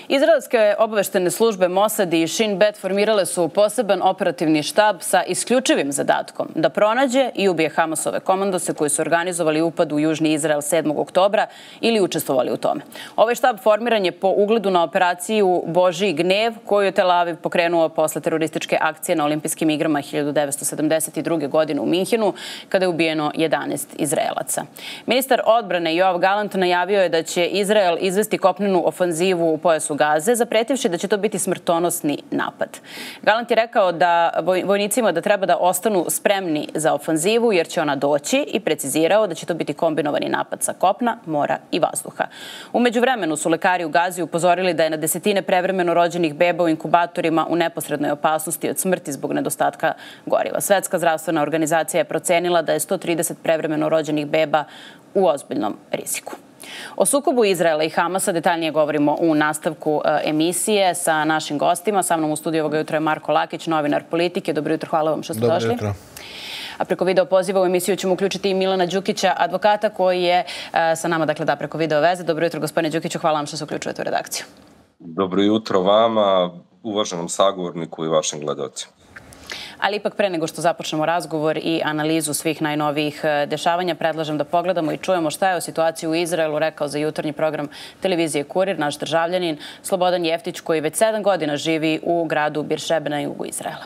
Izraelske obaveštene službe Mossad i Shin Bet formirale su poseban operativni štab sa isključivim zadatkom da pronađe i ubije Hamasove komandose koji su organizovali upad u Južni Izrael 7. oktobra ili učestvovali u tome. Ovaj štab formiran je po ugledu na operaciju Božji gnev koju je Tel Aviv pokrenuo posle terorističke akcije na Olimpijskim igrama 1972. godine u Minhenu, kada je ubijeno 11 Izraelaca. Ministar odbrane Joav Galant najavio je da će Izrael izvesti kopnenu ofanzivu u pojasu Gaze, zapretivši da će to biti smrtonosni napad. Galant je rekao vojnicima da treba da ostanu spremni za ofanzivu jer će ona doći i precizirao da će to biti kombinovani napad sa kopna, mora i vazduha. U međuvremenu su lekari u Gazi upozorili da je na desetine prevremeno rođenih beba u inkubatorima u neposrednoj opasnosti od smrti zbog nedostatka goriva. Svetska zdravstvena organizacija je procenila da je 130 prevremeno rođenih beba u ozbiljnom riziku. O sukobu Izraela i Hamasa detaljnije govorimo u nastavku emisije sa našim gostima. Sa mnom u studiju ovoga jutra je Marko Lakić, novinar Politike. Dobro jutro, hvala vam što ste došli. Dobro jutro. A preko video poziva u emisiju ćemo uključiti i Milana Đukića, advokata koji je sa nama, dakle, preko video veze. Dobro jutro, gospodine Đukiću, hvala vam što se uključujete u redakciju. Dobro jutro vama, uvaženom sagovorniku i vašim gledalcima. Ali ipak pre nego što započnemo razgovor i analizu svih najnovijih dešavanja, predlažem da pogledamo i čujemo šta je o situaciji u Izraelu rekao za jutarnji program televizije Kurir naš državljanin Slobodan Jeftić, koji već 7 godina živi u gradu Biršebe na jugu Izraela.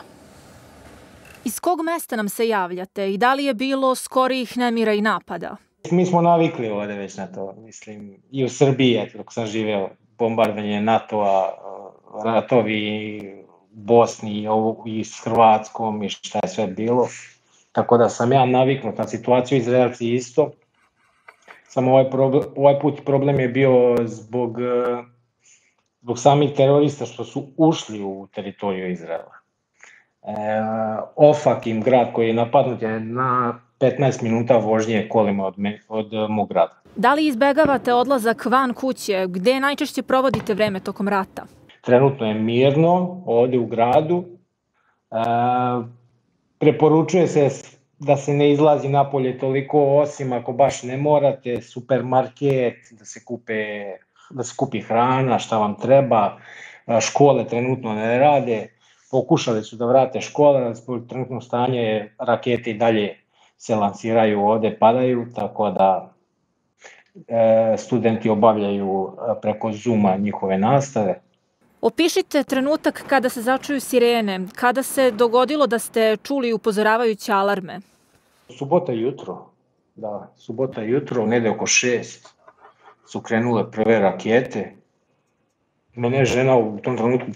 Iz kog mesta nam se javljate i da li je bilo skorijih nemira i napada? Mi smo navikli ovdje već na to, mislim, i u Srbiji, dok sam živeo, bombardanje NATO-a, ratovi Bosni i s Hrvatskom i šta je sve bilo. Tako da sam ja naviknut na situaciju, Izraelci isto. Samo ovaj put problem je bio zbog samih terorista što su ušli u teritoriju Izraela. Ofakim, grad koji je napadnut, je na 15 minuta vožnje kolima od mog grada. Da li izbegavate odlazak van kuće? Gde najčešće provodite vreme tokom rata? Trenutno je mirno ovdje u gradu. Preporučuje se da se ne izlazi napolje toliko, osim ako baš ne morate, supermarket, da se kupi hrana, šta vam treba. Škole trenutno ne rade. Pokušali su da vrate škole, zbog trenutno stanje rakete i dalje se lansiraju ovdje, padaju, tako da studenti obavljaju preko Zooma njihove nastave. Opišite trenutak kada se začuju sirene, kada se dogodilo da ste čuli upozoravajuće alarme? Subota jutro, negde oko 6 su krenule prve rakete. Mene je žena u tom trenutku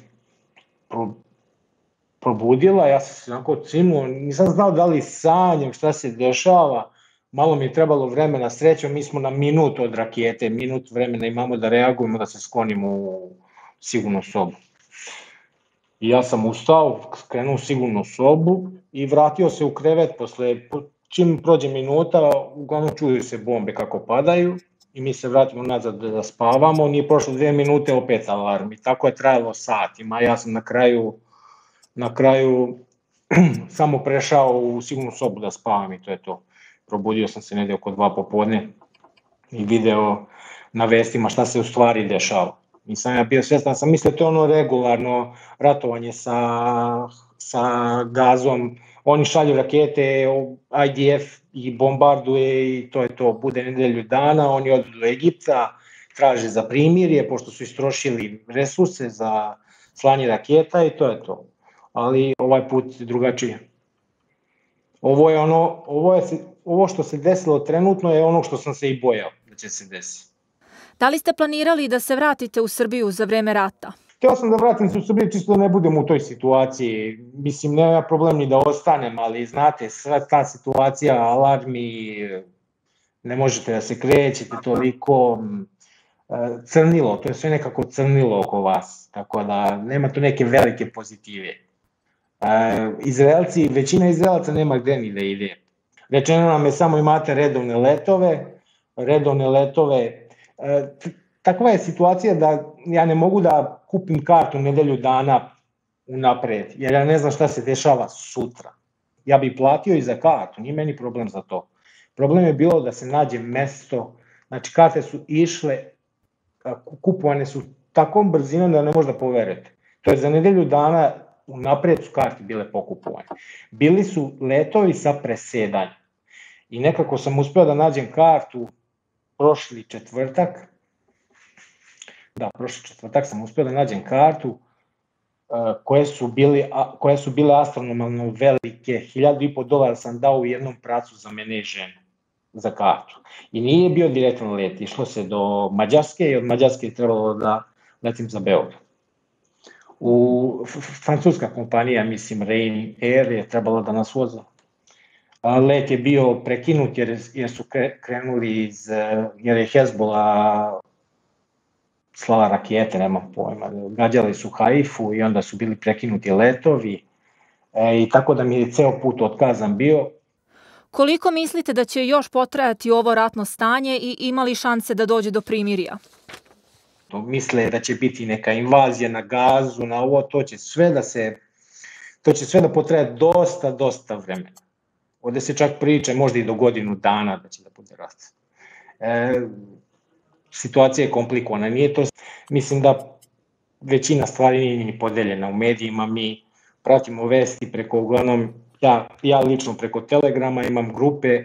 probudila, ja sam se onako cimuo, nisam znao da li sanjam, šta se dešava. Malo mi je trebalo vremena, srećom, mi smo na minut od rakete, minut vremena imamo da reagujemo, da se sklonimo u sigurnu sobu. I ja sam ustao, krenuo u sigurnu sobu i vratio se u krevet. Čim prođe minuta, uglavnom čuju se bombe kako padaju i mi se vratimo nazad da spavamo. Nije prošlo 2 minute, opet alarm. I tako je trajalo satima. Ja sam na kraju samo prešao u sigurnu sobu da spavam i to je to. Probudio sam se negdje oko 2 popodne i video na vestima šta se u stvari dešava. Nisam ja bio svjestan, sam mislio to je ono regularno ratovanje sa Gazom. Oni šalju rakete, IDF ih bombarduje i to je to. Bude nedelju dana, oni odu do Egipta, traže za primirje, pošto su istrošili resurse za slanje raketa i to je to. Ali ovaj put drugačije. Ovo što se desilo trenutno je ono što sam se i bojao da će se desiti. Da li ste planirali da se vratite u Srbiju za vreme rata? Htio sam da vratim se u Srbiju čisto da ne budem u toj situaciji. Mislim, nema problem ni da ostanem, ali znate, sva ta situacija, alarmi, ne možete da se krećete toliko, crnilo, to je sve nekako crnilo oko vas, tako da nema tu neke velike pozitive. Većina Izraelaca nema gde ni da ide. Rečeno nam je samo imate redovne letove. Takva je situacija da ja ne mogu da kupim kartu nedelju dana unapred, jer ja ne znam šta se dešava sutra. Ja bih platio i za kartu, nije meni problem za to. Problem je bilo da se nađe mesto, znači karte su išle, kupovane su takvom brzinom da ne možda poverujete. To je za nedelju dana unapred su karte bile pokupovane. Bili su letovi sa presedanjem. I nekako sam uspeo da nađem kartu prošli četvrtak. Da, prošli četvrtak sam uspeo da nađem kartu koje su bile astronomalno velike. $1.500 sam dao u jednom pracu za mene i ženu za kartu. I nije bio direktno let. Išlo se do Mađarske i od Mađarske je trebalo da letim za Beograd. Francuska kompanija, mislim Ryanair, je trebalo da nas voze. Let je bio prekinut jer su krenuli jer je Hezbollah slala rakete, nemam pojma. Gađali su Haifu i onda su bili prekinuti letovi i tako da mi je ceo put otkazan bio. Koliko mislite da će još potrajati ovo ratno stanje i ima li šanse da dođe do primirja? Misle da će biti neka invazija na Gazu, na ovo, to će sve da potraje dosta vremena. Ovde se čak priča možda i do godinu dana da će da bude rat. Situacija je komplikovana, nije to, mislim da većina stvari nije ni podeljena u medijima, mi pratimo vesti preko, uglavnom, ja lično preko Telegrama imam grupe,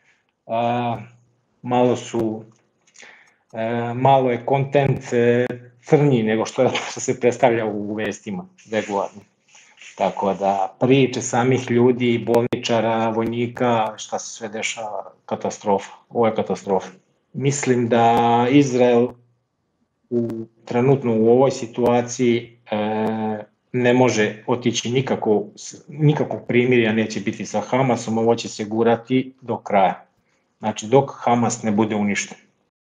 malo je kontent crnji nego što se predstavlja u vestima regularno. Tako da priče samih ljudi, bolničara, vojnika, šta se sve dešava, katastrofa. Ovo je katastrofa. Mislim da Izrael trenutno u ovoj situaciji ne može otići nikakvog primirja neće biti sa Hamasom, ovo će se gurati do kraja. Znači dok Hamas ne bude uništen.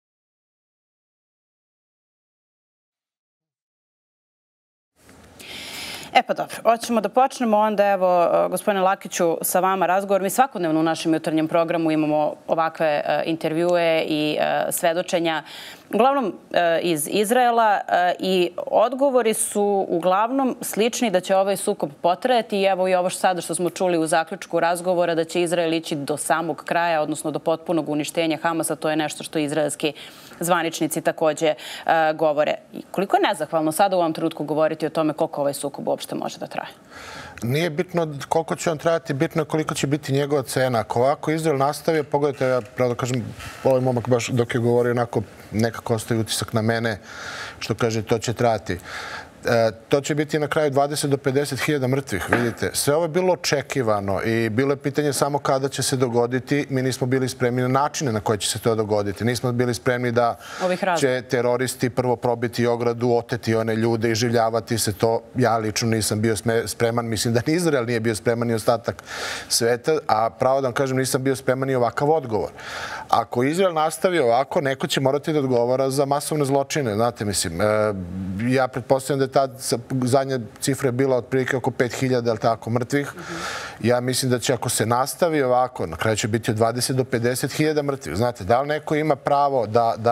Pa dobro, hoćemo da počnemo onda, evo, gospodine Lakiću, sa vama razgovor. Mi svakodnevno u našem jutarnjem programu imamo ovakve intervjue i svedočenja, uglavnom iz Izraela, i odgovori su uglavnom slični da će ovaj sukob potrajati i evo i ovo sada što smo čuli u zaključku razgovora da će Izrael ići do samog kraja, odnosno do potpunog uništenja Hamasa, to je nešto što izraelski zvaničnici takođe govore. Koliko je nezahvalno sada u ovom trenutku govoriti o tome koliko ovaj sukob uopšte može da traje? Nije bitno koliko će on trajati, bitno je koliko će biti njegova cena. Ako ovako Izrael nastavio, pogledajte, ja pravo da kažem, ovaj momak baš dok je govorio onako nekako ostaje utisak na mene, što kaže to će trajati. To će biti na kraju 20 do 50 hiljada mrtvih, vidite. Sve ovo je bilo očekivano i bilo je pitanje samo kada će se dogoditi. Mi nismo bili spremni na načine na koje će se to dogoditi. Nismo bili spremni da će teroristi prvo probiti ogradu, oteti one ljude i življavati se. To ja lično nisam bio spreman. Mislim da ni Izrael nije bio spreman ni ostatak sveta, a pravo da vam kažem nisam bio spreman ni ovakav odgovor. Ako Izrael nastavi ovako, neko će morati da odgovara za masovne zločine. Znate, mislim, ja pretpostavljam da je ta zadnja cifra je bila otprilike oko 5000, ali tako, mrtvih. Ja mislim da će, ako se nastavi ovako, na kraju će biti od 20 do 50 hiljada mrtvih. Znate, da li neko ima pravo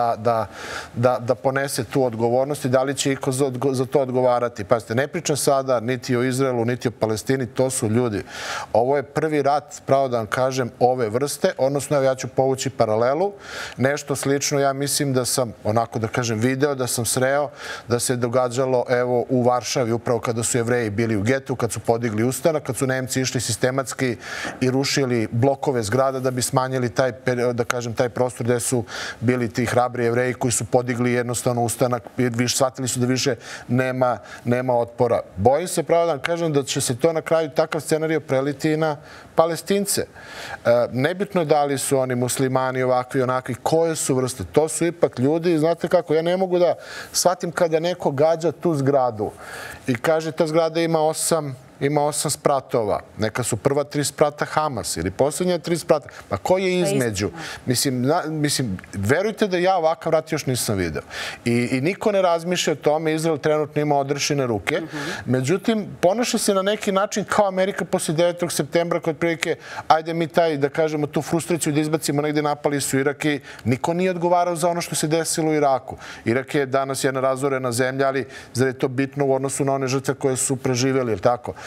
da ponese tu odgovornost i da li će iko za to odgovarati? Pazite, ne pričam sada niti o Izraelu, niti o Palestini, to su ljudi. Ovo je prvi rat, pravo da vam kažem, ove vrste, odnosno ja ću povući paralelu. Nešto slično, ja mislim da sam, onako da kažem, video, da sam sreo, da se događalo, evo, u Varšavi, upravo kada su Jevreji bili u getu, kad su podigli ustanak, kad su Nemci išli sistematski i rušili blokove zgrada da bi smanjili taj, da kažem, taj prostor gde su bili ti hrabri Jevreji koji su podigli jednostavno ustanak, shvatili su da više nema otpora. Bojim se, pravo da vam kažem, da će se to na kraju takav scenario preliti i na Palestince. Nebitno da li su oni muslimani ovakvi, onakvi, koje su vrste. To su ipak ljudi, znate kako, ja ne mogu da shvatim kada neko gađa tu zgradu i kaže ta zgrada ima 8 spratova. Neka su prva 3 sprata Hamas ili posljednja 3 sprata. Pa ko je između? Mislim, verujte da ja ovakav rat još nisam video. I niko ne razmišlja o tome. Izrael trenutno ima odrešene ruke. Međutim, ponaša se na neki način kao Amerika poslije 9. septembra kod prilike, ajde mi taj, da kažemo, tu frustraciju da izbacimo negdje, napali su Irak i niko nije odgovarao za ono što se desilo u Iraku. Irak je danas jedna razorena zemlja, ali zar je to bitno u odnosu na one žrtve koje su preživjeli, ili tako?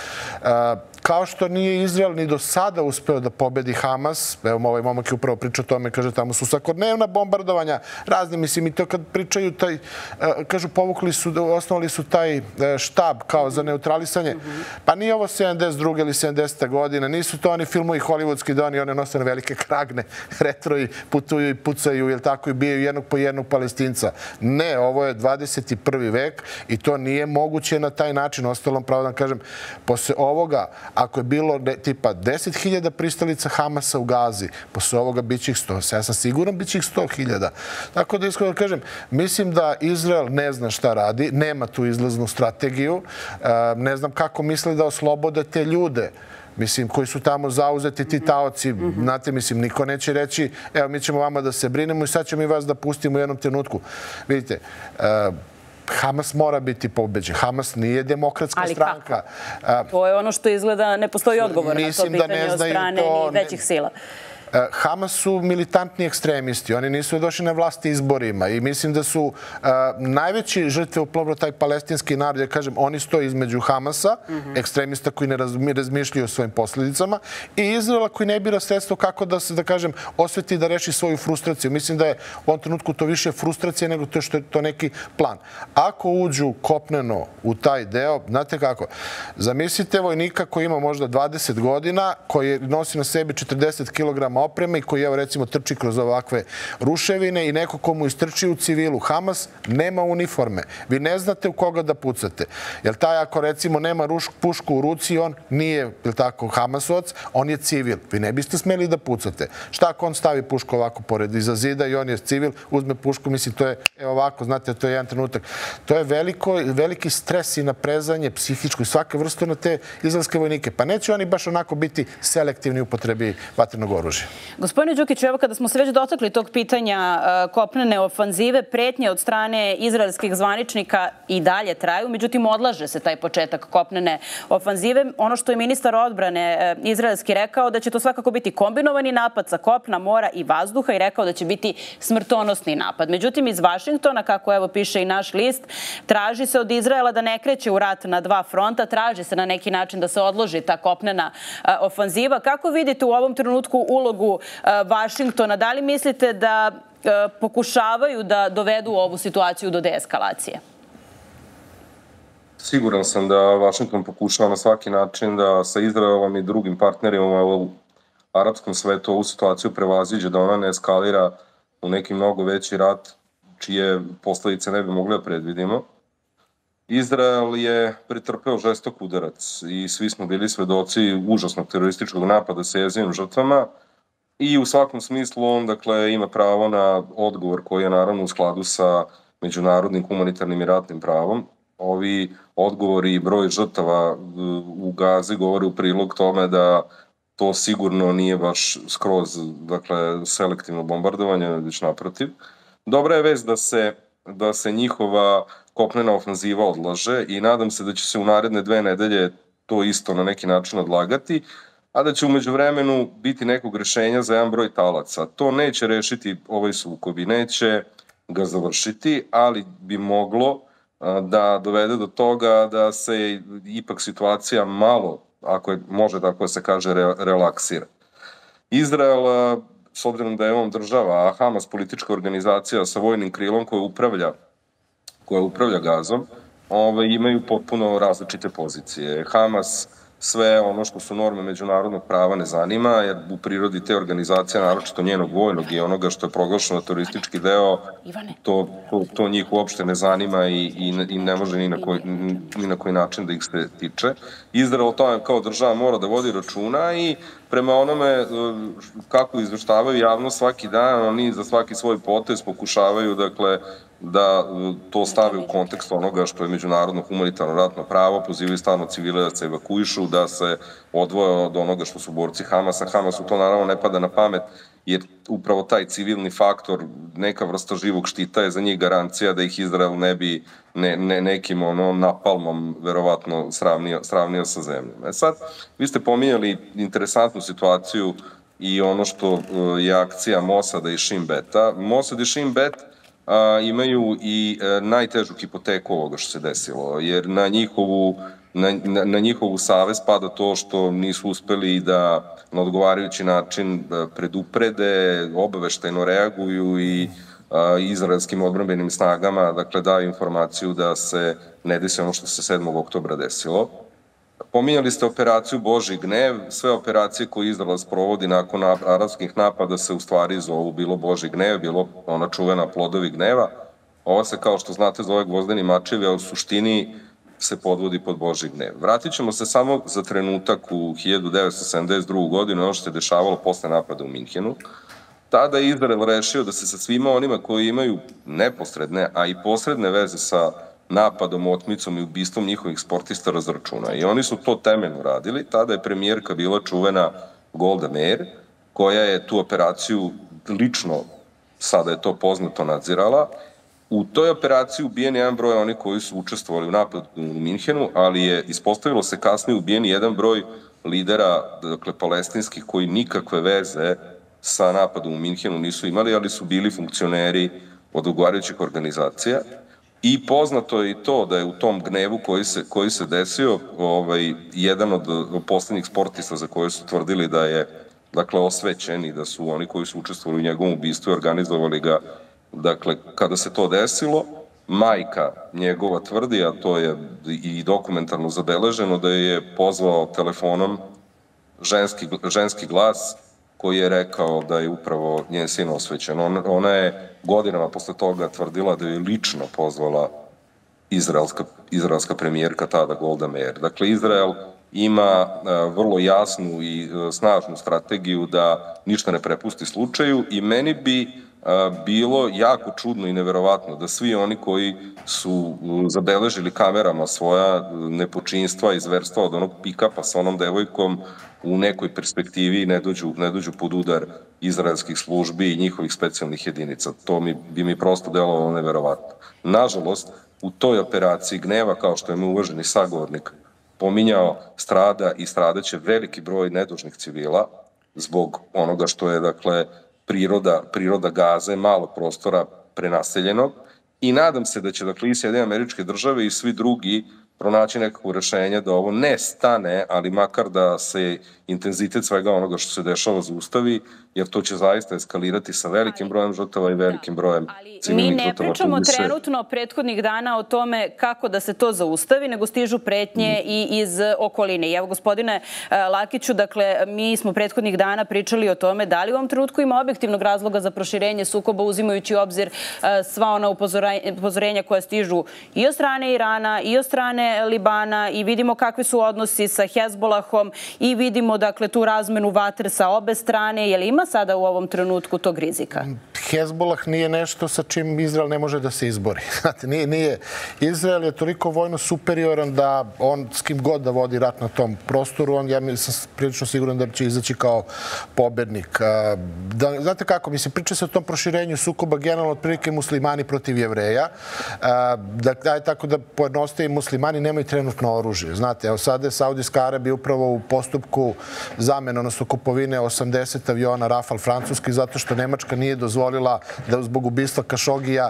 Kao što nije Izrael ni do sada uspeo da pobedi Hamas, evo ovaj momak je upravo pričao o tome, kaže tamo su svakodnevna bombardovanja, razni, mislim, i to kad pričaju taj, kažu osnovali su taj štab kao za neutralisanje, pa nije ovo 72. ili 70. godina, nisu to oni filmovi hollywoodski da oni nose na velike kragne, retro i putuju i pucaju, ili tako i bijaju jednog po jednog Palestinca. Ne, ovo je 21. vek i to nije moguće na taj način. Ostalom, pravo da kažem, posle ovoga, ako je bilo tipa 10.000 pristalica Hamasa u Gazi, posle ovoga biće ih 100. Ja sam siguran biće ih 100.000. Tako da iskreno kažem, mislim da Izrael ne zna šta radi, nema tu izlaznu strategiju, ne znam kako misle da oslobode te ljude, mislim, koji su tamo zauzeti, ti taoci, znate, mislim, niko neće reći, evo, mi ćemo vama da se brinemo i sad ćemo i vas da pustimo u jednom trenutku. Vidite, Hamas mora biti pobeđen. Hamas nije demokratska stranka. Ali kako? To je ono što izgleda, ne postoji odgovor na to pitanje od strane ni većih sila. Hamas su militantni ekstremisti. Oni nisu došli na vlast izborima i mislim da su najveći žrtve upravo taj palestinski narod, ja kažem, oni stoje između Hamasa, ekstremista koji ne razmišljaju o svojim posljedicama, i Izraela koji ne bira sredstvo kako da se, da kažem, osveti da reši svoju frustraciju. Mislim da je u ovom trenutku to više frustracija nego to što je to neki plan. Ako uđu kopneno u taj deo, znate kako, zamislite vojnika koji ima možda 20 godina, koji nosi na sebi 40 kg opreme i koji, evo, recimo, trči kroz ovakve ruševine i neko komu istrči u civilu. Hamas nema uniforme. Vi ne znate u koga da pucate. Jer taj, ako, recimo, nema pušku u ruci, on nije, ili tako, Hamasovac, on je civil. Vi ne biste smeli da pucate. Šta ako on stavi pušku ovako pored iza zida i on je civil, uzme pušku, mislim, to je, evo ovako, znate, to je jedan trenutak. To je veliki stres i naprezanje psihičko i svake vrste na te izraelske vojnike. Pa neće oni baš onako biti selektivni u upotrebi vatrenog oružja. Gospodine Đukiću, evo kada smo se već dotakli tog pitanja kopnene ofanzive, pretnje od strane izraelskih zvaničnika i dalje traju, međutim odlaže se taj početak kopnene ofanzive. Ono što je ministar odbrane izraelski rekao da će to svakako biti kombinovani napad sa kopna, mora i vazduha i rekao da će biti smrtonosni napad. Međutim, iz Vašingtona, kako evo piše i naš list, traži se od Izraela da ne kreće u rat na dva fronta, traži se na neki način da se odloži ta kopnena ofanziva. Kako vidite u ovom trenutku ulogu Vašingtona? Da li mislite da pokušavaju da dovedu ovu situaciju do deeskalacije? Siguran sam da Vašington pokušava na svaki način da sa Izraelom i drugim partnerima u arapskom svetu ovu situaciju prevaziđe, da ona ne eskalira u neki mnogo veći rat čije posledice ne bi mogli da predvidimo. Izrael je pretrpeo žestok udarac i svi smo bili svedoci užasnog terorističkog napada sa jezivim žrtvama i u svakom smislu on, dakle, ima pravo na odgovor koji je naravno u skladu sa međunarodnim humanitarnim i ratnim pravom. Ovi odgovori i broj žrtava u Gazi govore u prilog tome da to sigurno nije baš skroz, dakle, selektivno bombardovanje, već naprotiv. Dobra je vest da se njihova kopnena ofanziva odlaže i nadam se da će se u naredne 2 nedelje to isto na neki način odlagati, a da će umeđu vremenu biti nekog rešenja za jedan broj talaca. To neće rešiti ovaj sukob i neće ga završiti, ali bi moglo da dovede do toga da se ipak situacija malo, ako je, može tako da se kaže, relaksira. Izrael, s obzirom da je on država, a Hamas politička organizacija sa vojnim krilom koja upravlja Gazom, imaju potpuno različite pozicije. Hamas sve ono što su norme međunarodnog prava ne zanima, jer u prirodi te organizacije, naročito njenog vojnog i onoga što je proglašeno teroristički deo, to njih uopšte ne zanima i ne može ni na koji način da ih se tiče. Izrael o tome kao država mora da vodi računa i prema onome kako izveštavaju javnost svaki dan, oni za svaki svoj potez pokušavaju, dakle, da to stave u kontekst onoga što je međunarodno humanitarno ratno pravo, pozivaju stalno civile da se evakuišu, da se odvoje od onoga što su borci Hamasa. Hamasu to naravno ne pada na pamet, jer upravo taj civilni faktor, neka vrsta živog štita je za njih garancija da ih Izrael ne bi nekim napalmom verovatno sravnio sa zemljom. Sad, vi ste pominjali interesantnu situaciju i ono što je akcija Mosada i Shin Beta. Mosad i Shin Bet imaju i najtežu hipoteku ovoga što se desilo, jer na njihovu na njihovu savest pada to što nisu uspeli da na odgovarajući način preduprede, obaveštajno reaguju i izraelskim odbrambenim snagama, dakle, daju informaciju da se ne desi ono što se 7. oktobra desilo. Pominjali ste operaciju Božji gnev. Sve operacije koje Izrael sprovodi nakon arapskih napada se u stvari zovu bilo Božji gnev, bilo ona čuvena Plodovi gneva. Ova se, kao što znate, zove Gvozdeni mačevi, a u suštini se podvodi pod Božji gnev. Vratit ćemo se samo za trenutak u 1972. godinu, ono što se dešavalo posle napada u Minhenu. Tada je Izrael rešio da se sa svima onima koji imaju neposredne, a i posredne veze sa napadom, otmicom i ubistvom njihovih sportista razračuna. I oni su to temeljno radili. Tada je premijerka bila čuvena Golda Meir, koja je tu operaciju lično, sada je to poznato, nadzirala. U toj operaciji ubijen jedan broj oni koji su učestvovali u napadu u Minhenu, ali je ispostavilo se kasnije ubijen jedan broj lidera, dakle, palestinskih, koji nikakve veze sa napadom u Minhenu nisu imali, ali su bili funkcioneri od odgovarajućih organizacija. I poznato je i to da je u tom gnevu koji se desio jedan od poslednjih sportista za koje su tvrdili da je, dakle, osvećen i da su oni koji su učestvovali u njegovom ubistvu i organizovali ga, dakle, kada se to desilo, majka njegova tvrdi, a to je i dokumentarno zabeleženo, da je pozvao telefonom ženski glas koji je rekao da je upravo njen sin osvećen. Ona je godinama posle toga tvrdila da je lično pozvala izraelska premijerka tada Golda Meir. Dakle, Izrael ima vrlo jasnu i snažnu strategiju da ništa ne prepusti slučaju i meni bi bilo jako čudno i neverovatno da svi oni koji su zabeležili kamerama svoja nepočinstva i zverstva od onog pick-upa sa onom devojkom u nekoj perspektivi ne dođu pod udar izraelskih službi i njihovih specijalnih jedinica. To bi mi prosto delovalo neverovatno. Nažalost, u toj operaciji gneva, kao što je moj uvaženi sagovornik pominjao, strada i stradaće veliki broj nedužnih civila zbog onoga što je, dakle, priroda Gaze, malo prostora prenaseljenog, i nadam se da će, dakle, i Sjedinjene Američke Države i svi drugi pronaći nekako rešenje da ovo ne stane, ali makar da se intenzitet svega onoga što se dešava zaustavi, jer to će zaista eskalirati sa velikim brojem žrtava i velikim brojem civilnih žrtava. Mi ne pričamo trenutno prethodnih dana o tome kako da se to zaustavi, nego stižu pretnje i iz okoline. I evo, gospodine Lakiću, dakle, mi smo prethodnih dana pričali o tome da li u ovom trenutku ima objektivnog razloga za proširenje sukoba, uzimajući u obzir sva ona upozorenja koja stižu i od strane Irana i od strane Libana, i vidimo kakvi su odnosi sa Hezbolahom i vidimo, dakle, tu razmenu vatre sa obe strane. Je li ima sada u ovom trenutku tog rizika? Hezbolah nije nešto sa čim Izrael ne može da se izbori. Znate, nije. Izrael je toliko vojno superioran da on s kim god da vodi rat na tom prostoru, ja sam prilično siguran da će izaći kao pobednik. Znate kako, mislim, priča se o tom proširenju sukoba generalno otprilike muslimani protiv Jevreja. Tako da pojednostavi, muslimani nemaju trenutno oružje. Znate, evo sada je Saudijska Arabija upravo u postupku zamene, odnosno kupovine 80 aviona Rafal francuski, zato što Nemačka nije dozvolila da zbog ubistva Kašogija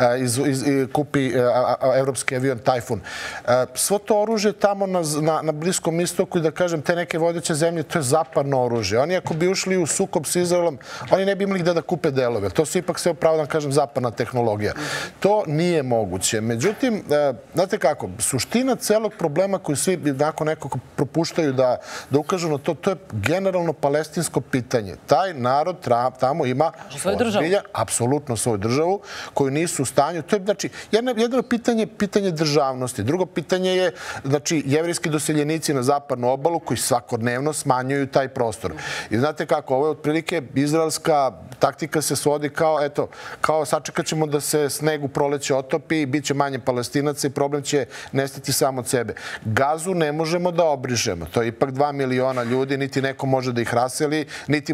kupi evropski avion Tajfun. Svo to oružje tamo na Bliskom istoku i, da kažem, te neke vodeće zemlje, to je zapadno oružje. Oni ako bi ušli u sukob s Izraelom, oni ne bi imali gde da kupe delove. To su ipak sve, pravo da kažem, zapadna tehnologija. To nije moguće. Međutim, znate kako, suština celog problema koju svi nakon nekog propuštaju da ukažu na to, to je generalno palestinsko pitanje. Taj narod tamo ima apsolutno svoju državu koju nisu u stanju. To je, znači, jedno pitanje državnosti. Drugo pitanje je, znači, jevrijski doseljenici na zapadnu obalu koji svakodnevno smanjuju taj prostor. I znate kako, ovo je otprilike izraelska taktika se svodi kao sačekat ćemo da se sneg u proleće otopi i bit će manje Palestinaca i problem će nestati samo od sebe. Gazu ne možemo da obrišemo. To je ipak 2 miliona ljudi, niti neko može da ih raseli, niti može Nemačka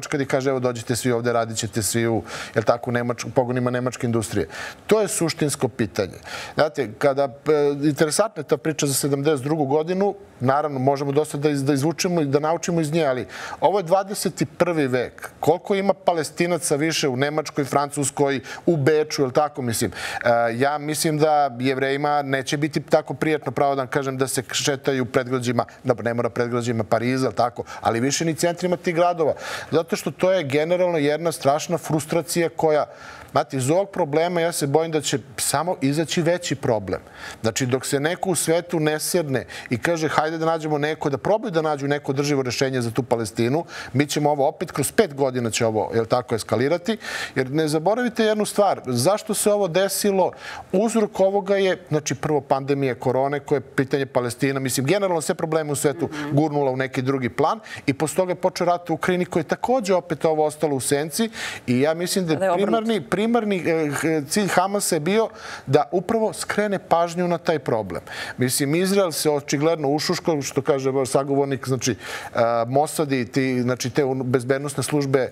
sačkadi i kaže evo dođite svi ovde, radit ćete svi u pogonima nemačke industrije. To je suštinsko pitanje. Znate, interesantna je ta priča za 72. godinu, naravno možemo dosta da izvučemo i da naučimo iz nje, ali ovo je 21. vek. Koliko ima Palestinaca više u Nemačkoj, Francuskoj, u Beču, ili tako mislim. Ja mislim da Jevrejima neće biti tako prijatno, pravo da vam kažem, da se šetaju predgrađima, ne mora predgrađima Pariza, ili tako, ali više ni centrima tih gradova. Zato što to je generalno jedna strašna frustracija koja, znate, iz ovog problema ja se bojim da će samo izaći veći problem. Znači, dok se neko u svetu ne sedne i kaže hajde da nađemo neko, da probaju da nađu neko održivo rešenje za tu Palestinu, mi ćemo ovo opet kroz 5 godina će ovo, tako, eskalirati. Jer ne zaboravite jednu stvar, zašto se ovo desilo? Uzrok ovoga je, znači, prvo pandemija korone, koje je pitanje Palestina, mislim, generalno sve probleme u svetu gurnula u neki drugi plan i posle toga je počeo rat u Ukrajini koji je takođe opet ovo ostalo u senci i ja mislim da je primarni cilj Hamasa je bio da upravo skrene pažnju na taj problem. Mislim, Izrael se očigledno ušuškao, što kaže sagovornik, znači Mossad i znači te bezbednosne službe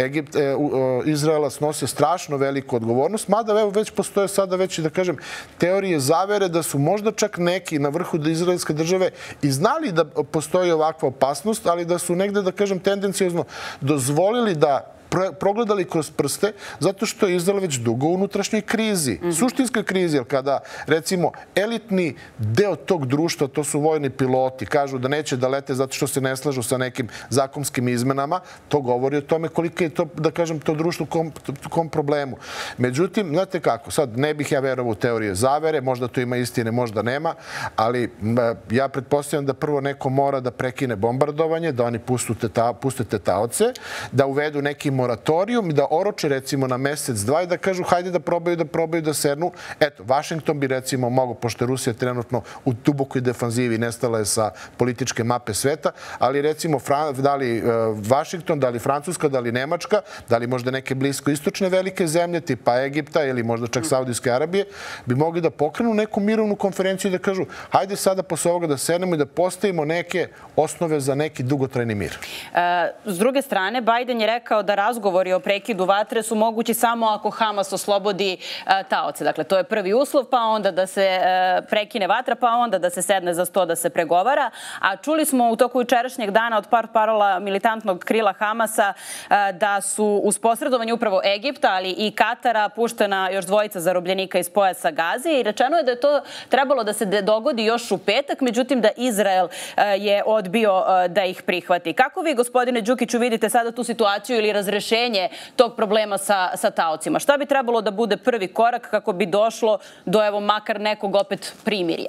Izraela snose strašno veliku odgovornost, mada evo već postoje sada već, da kažem, teorije zavere da su možda čak neki na vrhu izraelske države i znali da postoji ovakva opasnost, ali da su negde, da kažem, tendencijozno dozvolili da progledali kroz prste, zato što je Izrael već dugo u unutrašnjoj krizi, suštinskoj krizi, jer kada, recimo, elitni deo tog društva, to su vojni piloti, kažu da neće da lete zato što se ne slažu sa nekim zakonskim izmenama, to govori o tome koliko je to, da kažem, to društvo u kom problemu. Međutim, znate kako, sad ne bih ja verovao u teorije zavere, možda to ima istine, možda nema, ali ja pretpostavljam da prvo neko mora da prekine bombardovanje, da oni puste te taoce, da uvedu neki moratorijum i da oroče recimo na mesec, dva i da kažu hajde da probaju da sednu. Eto, Vašington bi recimo mogao, pošto je Rusija trenutno u dubokoj defanzivi, nestala je sa političke mape sveta, ali recimo da li Vašington, da li Francuska, da li Nemačka, da li možda neke bliskoistočne velike zemlje tipa Egipta ili možda čak Saudijske Arabije, bi mogli da pokrenu neku mirovnu konferenciju i da kažu hajde sada posle ovoga da sednemo i da postavimo neke osnove za neki dugotrajni mir. S druge strane, Biden je rekao da razgovori o prekidu vatre su mogući samo ako Hamas oslobodi taoce. Dakle, to je prvi uslov, pa onda da se prekine vatra, pa onda da se sedne za sto da se pregovara. A čuli smo u toku jučerašnjeg dana od par parola militantnog krila Hamasa da su uz posredovanje upravo Egipta, ali i Katara, puštena još dvojica zarobljenika iz pojasa Gaze i rečeno je da je to trebalo da se dogodi još u petak, međutim da Izrael je odbio da ih prihvati. Kako vi, gospodine Đukiću, vidite sada tu situaciju ili razrešenje tog problema sa taocima? Šta bi trebalo da bude prvi korak kako bi došlo do, evo, makar nekog opet primirja?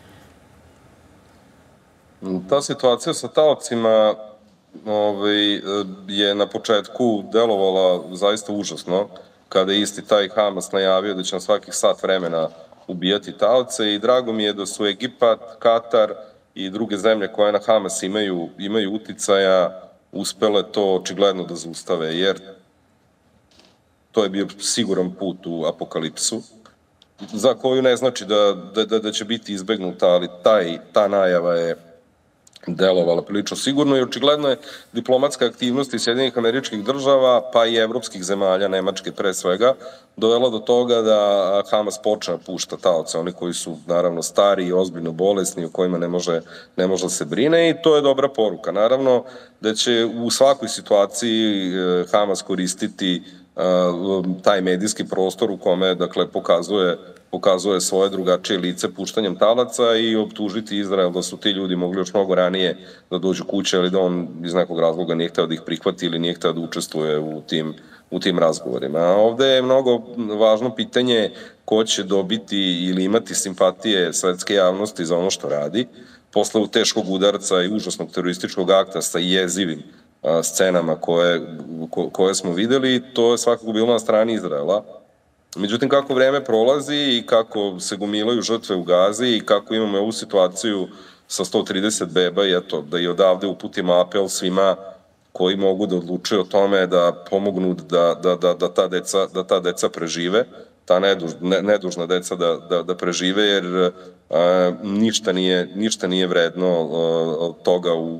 Ta situacija sa taocima je na početku delovala zaista užasno, kada je isti taj Hamas najavio da će na svakih sat vremena ubijati taoce i drago mi je da su Egipat, Katar i druge zemlje koje na Hamas imaju uticaja uspele to očigledno da zaustave, jer to je bio siguran put u apokalipsu, za koju ne znači da će biti izbegnuta, ali ta najava je delovala prilično sigurno i očigledno je diplomatska aktivnost iz Sjedinjenih Američkih Država, pa i evropskih zemalja, Nemačke pre svega, dovela do toga da Hamas počne da pušta taoce, oni koji su naravno stari i ozbiljno bolesni, o kojima ne može da se brine i to je dobra poruka. Naravno da će u svakoj situaciji Hamas koristiti taj medijski prostor u kome, dakle, pokazuje svoje drugačije lice puštanjem talaca i optužiti Izrael da su ti ljudi mogli još mnogo ranije da dođu kuće, ali da on iz nekog razloga nije hteo da ih prihvati ili nije hteo da učestvuje u tim razgovorima. A ovde je mnogo važno pitanje ko će dobiti ili imati simpatije svetske javnosti za ono što radi. Posle teškog udarca i užasnog terorističkog akta sa jezivim scenama koje smo videli, to je svakako bilo na strani Izraela. Međutim, kako vreme prolazi i kako se gomilaju žrtve u Gazi i kako imamo ovu situaciju sa 130 beba i eto, da i odavde uputimo apel svima koji mogu da odlučuju o tome da pomognu da ta deca prežive, ta nedužna deca da prežive, jer ništa nije vredno toga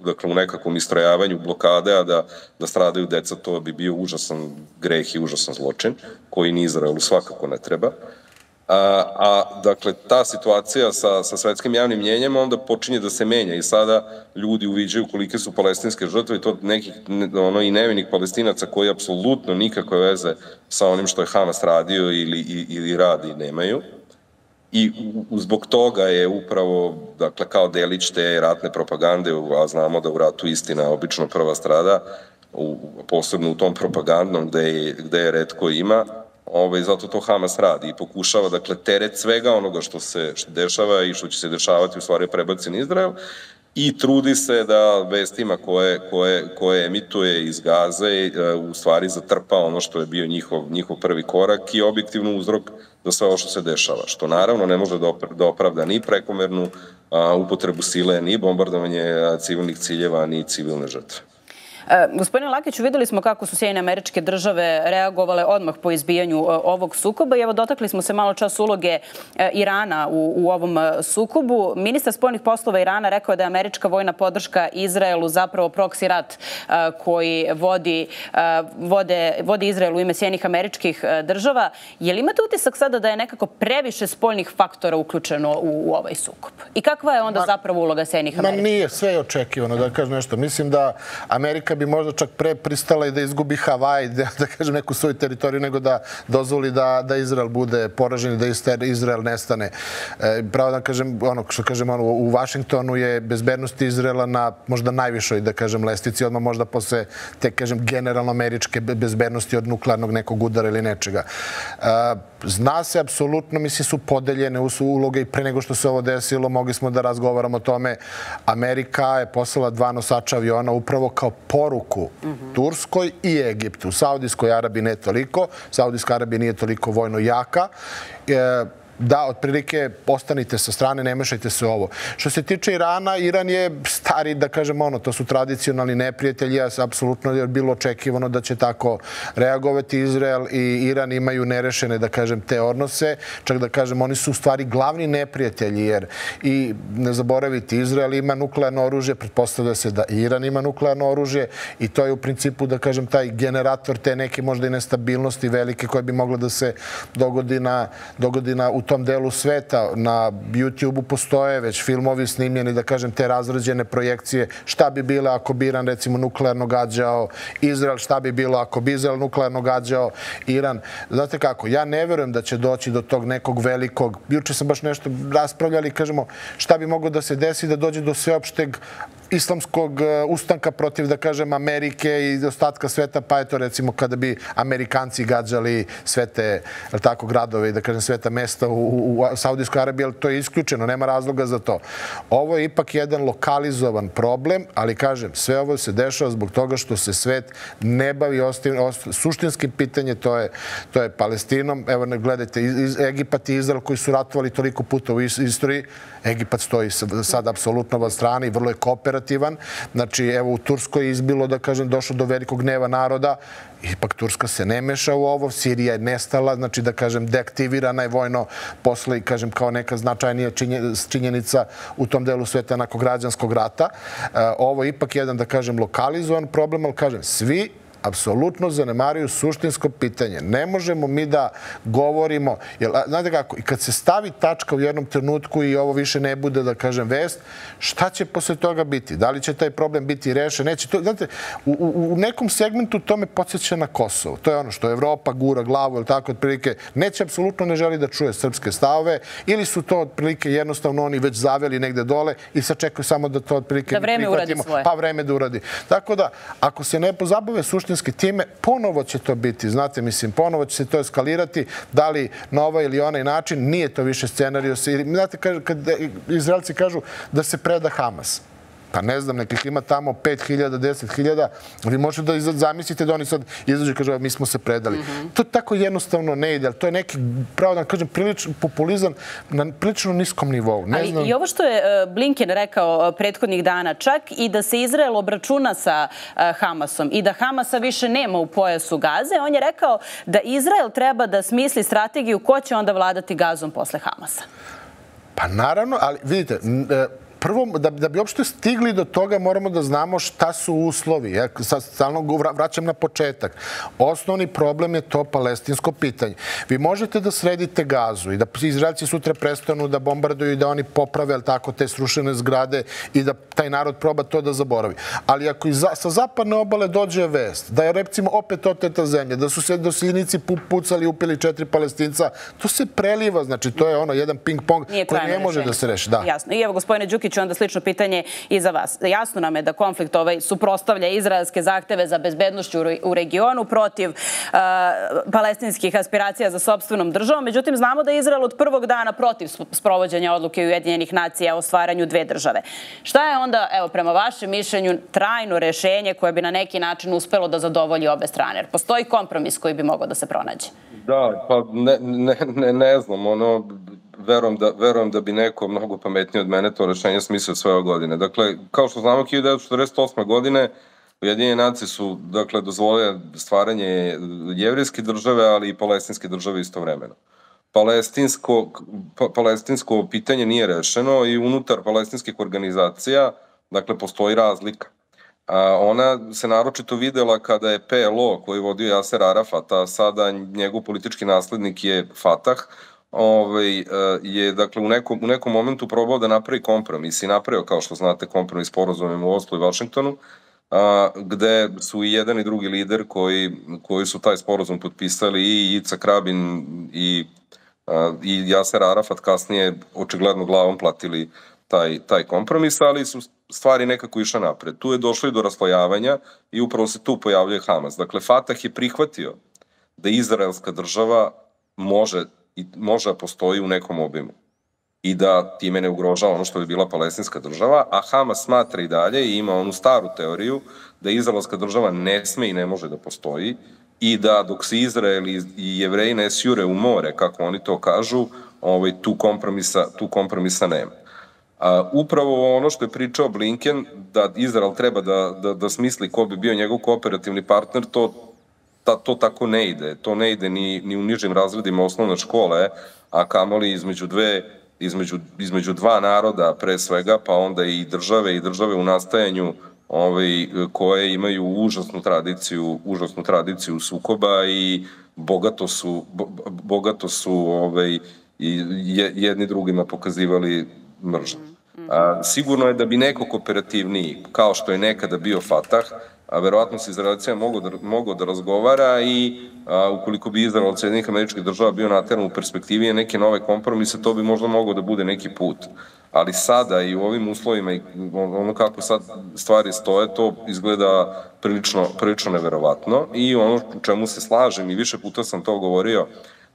dakle, u nekakvom istrojavanju blokade, a da stradaju deca, to bi bio užasan greh i užasan zločin, koji ni Izraelu svakako ne treba. Dakle, ta situacija sa svetskim javnim mnjenjem onda počinje da se menja i sada ljudi uviđaju kolike su palestinske žrtve i to nekih i nevinih Palestinaca koji apsolutno nikakve veze sa onim što je Hamas radio ili radi nemaju. I zbog toga je upravo, dakle, kao delić te ratne propagande, a znamo da u ratu istina obično prva strada, posebno u tom propagandnom gde je retko ima, zato to Hamas radi i pokušava, dakle, teret svega onoga što se dešava i što će se dešavati u stvari prebaci na Izrael i trudi se da vestima koje emituje iz Gaze u stvari zatrpa ono što je bio njihov prvi korak i objektivno uzrok za sve ovo što se dešava, što naravno ne može da opravda ni prekomernu upotrebu sile, ni bombardovanje civilnih ciljeva, ni civilne žrtve. Gospodine Lakiću, videli smo kako su Sjedinjene Američke Države reagovale odmah po izbijanju ovog sukoba i evo dotakli smo se malo čas uloge Irana u ovom sukobu. Ministar spoljnih poslova Irana rekao da je američka vojna podrška Izraelu zapravo proksi rat koji vodi Izrael u ime Sjedinjenih Američkih Država. Je li imate utisak sada da je nekako previše spoljnih faktora uključeno u ovaj sukob? I kakva je onda zapravo uloga Sjedinjenih Američkih? Nije sve očekivano, da kažem nešto. Mislim da Amerika bi možda čak pre pristala i da izgubi Havaj, da kažem neku svoju teritoriju, nego da dozvoli da Izrael bude poražen i da Izrael nestane. Pravo da kažem, ono što kažem, u Vašingtonu je bezbednost Izraela na možda najvišoj, da kažem, lestvici, odmah možda posle te, kažem, generalno američke bezbednosti od nuklearnog nekog udara ili nečega. Zna se, apsolutno, mislim, su podeljene uloge i pre nego što se ovo desilo, mogli smo da razgovaramo o tome. Amerika je poslala 2 nosača aviona upravo kao poruku Turskoj i Egiptu. U Saudijskoj Arabiji ne toliko. Saudijska Arabija nije toliko vojno jaka. Da, otprilike, ostanite sa strane, ne mešajte se ovo. Što se tiče Irana, Iran je stari, da kažem, to su tradicionalni neprijatelji, a apsolutno je bilo očekivano da će tako reagovati. Izrael i Iran imaju nerešene, da kažem, te odnose. Čak da kažem, oni su u stvari glavni neprijatelji, jer i ne zaboraviti, Izrael ima nuklearno oružje, pretpostavlja se da Iran ima nuklearno oružje i to je u principu, da kažem, taj generator te neke možda i nestabilnosti velike koje bi mogla da se dogodi u tom delu sveta. Na YouTube-u postoje već filmovi snimljeni, da kažem, te razrađene projekcije. Šta bi bilo ako bi Iran, recimo, nuklearno gađao Izrael, šta bi bilo ako bi Izrael nuklearno gađao Iran. Znate kako, ja ne verujem da će doći do tog nekog velikog, juče sam baš nešto raspravljali, kažemo, šta bi moglo da se desi da dođe do sveopšteg islamskog ustanka protiv, da kažem, Amerike i ostatka sveta, pa eto, recimo, kada bi Amerikanci gađali sve te, tako, gradove i, da kažem, sveta mesta u Saudijskoj Arabiji, ali to je isključeno, nema razloga za to. Ovo je ipak jedan lokalizovan problem, ali, kažem, sve ovo se dešava zbog toga što se svet ne bavi suštinskim pitanje, to je Palestinom. Evo, gledajte, Egipat i Izrael koji su ratovali toliko puta u istoriji, Egipat stoji sad apsolutno van strane i vrlo je kooperativan. Znači, evo, u Turskoj je izbilo, da kažem, došlo do velikog gneva naroda. Ipak Turska se ne meša u ovo. Sirija je nestala, znači, da kažem, deaktivirana je vojno posle, kažem, kao neka značajnija činjenica u tom delu sveta nakon građanskog rata. Ovo je ipak jedan, da kažem, lokalizovan problem, ali, kažem, svi apsolutno zanemaruju suštinsko pitanje. Ne možemo mi da govorimo, jer, znate kako, i kad se stavi tačka u jednom trenutku i ovo više ne bude, da kažem, vest, šta će posle toga biti? Da li će taj problem biti rešen? Neće. Znate, u nekom segmentu to me podsjeća na Kosovo. To je ono što Evropa gura glavu, ili tako, otprilike, neće, apsolutno ne želi da čuje srpske stavove, ili su to, otprilike, jednostavno oni već zaveli negde dole i sad čekaju samo da to, otprilike, prihvatimo, pa vreme da uradi. Tako da, ako se ne pozabave suštinski time, ponovo će to biti, znate, mislim, ponovo će se to eskalirati, da li na ovaj ili onaj način, nije to više scenario. Znate, kad Izraelci kažu da se preda Hamas, pa ne znam, nekih ima tamo 5.000, 10.000, vi možete da zamislite da oni sad izađu i kažu mi smo se predali. To tako jednostavno ne ide, ali to je neki, pravo da kažem, prilično populizam na prilično niskom nivou. Ali i ovo što je Blinken rekao prethodnih dana, čak i da se Izrael obračuna sa Hamasom i da Hamasa više nema u pojasu Gaze, on je rekao da Izrael treba da smisli strategiju ko će onda vladati Gazom posle Hamasa. Pa naravno, ali vidite, prvo, da bi uopšte stigli do toga, moramo da znamo šta su uslovi. Ja sad stalno vraćam na početak. Osnovni problem je to palestinsko pitanje. Vi možete da sredite Gazu i da Izraelci sutra prestanu da bombarduju i da oni poprave tako te srušene zgrade i da taj narod proba to da zaboravi. Ali ako sa zapadne obale dođe vest da je recimo opet oteta zemlja, da su se doseljenici pucali i upili 4 Palestinca, to se preliva. Znači, to je jedan ping-pong koji ne može da se reši. Jasno. I evo, gospodine Đukiću, onda slično pitanje i za vas. Jasno nam je da konflikt suprotstavlja izraelske zahteve za bezbednošću u regionu protiv palestinskih aspiracija za sopstvenom državom. Međutim, znamo da je Izrael od prvog dana protiv sprovođenja odluke Ujedinjenih nacija o stvaranju 2 države. Šta je onda, evo, prema vašem mišljenju, trajno rešenje koje bi na neki način uspelo da zadovolji obe strane? Jer postoji kompromis koji bi mogao da se pronađe? Da, pa ne znam, verujem da bi neko mnogo pametniji od mene to rešenje smislio sve ove godine. Dakle, kao što znamo, 1948. godine Ujedinjene nacije su, dakle, dozvolile stvaranje jevrejske države, ali i palestinske države istovremeno. Palestinsko pitanje nije rešeno i unutar palestinskih organizacija, dakle, postoji razlika. Ona se naročito videla kada je PLO, koji je vodio Jaser Arafat, a sada njegov politički naslednik je Fatah, je dakle u nekom momentu probao da napravi kompromis i napravio, kao što znate, kompromis sporazumom u Oslu i Vašingtonu, gde su i jedan i drugi lider koji su taj sporazum potpisali, i Icak Rabin i Jaser Arafat, kasnije očigledno glavom platili taj kompromis, ali su stvari nekako išle napred. Tu je došlo i do raslojavanja i upravo se tu pojavljuje Hamas. Dakle, Fatah je prihvatio da izraelska država može da postoji u nekom obimu i da time ne ugrožava ono što bi bila palestinska država, a Hamas smatra i dalje i ima onu staru teoriju da izraelska država ne sme i ne može da postoji i da dok se Izrael i Jevreji ne sjure u more, kako oni to kažu, tu kompromisa nema. Upravo ono što je pričao Blinken, da Izrael treba da smisli ko bi bio njegov kooperativni partner, to tako ne ide. To ne ide ni u nižim razredima osnovne škole, a kamoli između dva naroda pre svega, pa onda i države u nastajanju koje imaju užasnu tradiciju sukoba i bogato su jedni drugima pokazivali mržnju. Sigurno je da bi neko kooperativniji, kao što je nekada bio Fatah, a verovatno se Izraelcima mogao da razgovara i ukoliko bi Izrael od Sjedinjenih Američkih Država bio nateran u perspektivi neke nove kompromise, to bi možda mogao da bude neki put. Ali sada i u ovim uslovima i ono kako sad stvari stoje, to izgleda prilično neverovatno i ono u čemu se slažem i više puta sam to govorio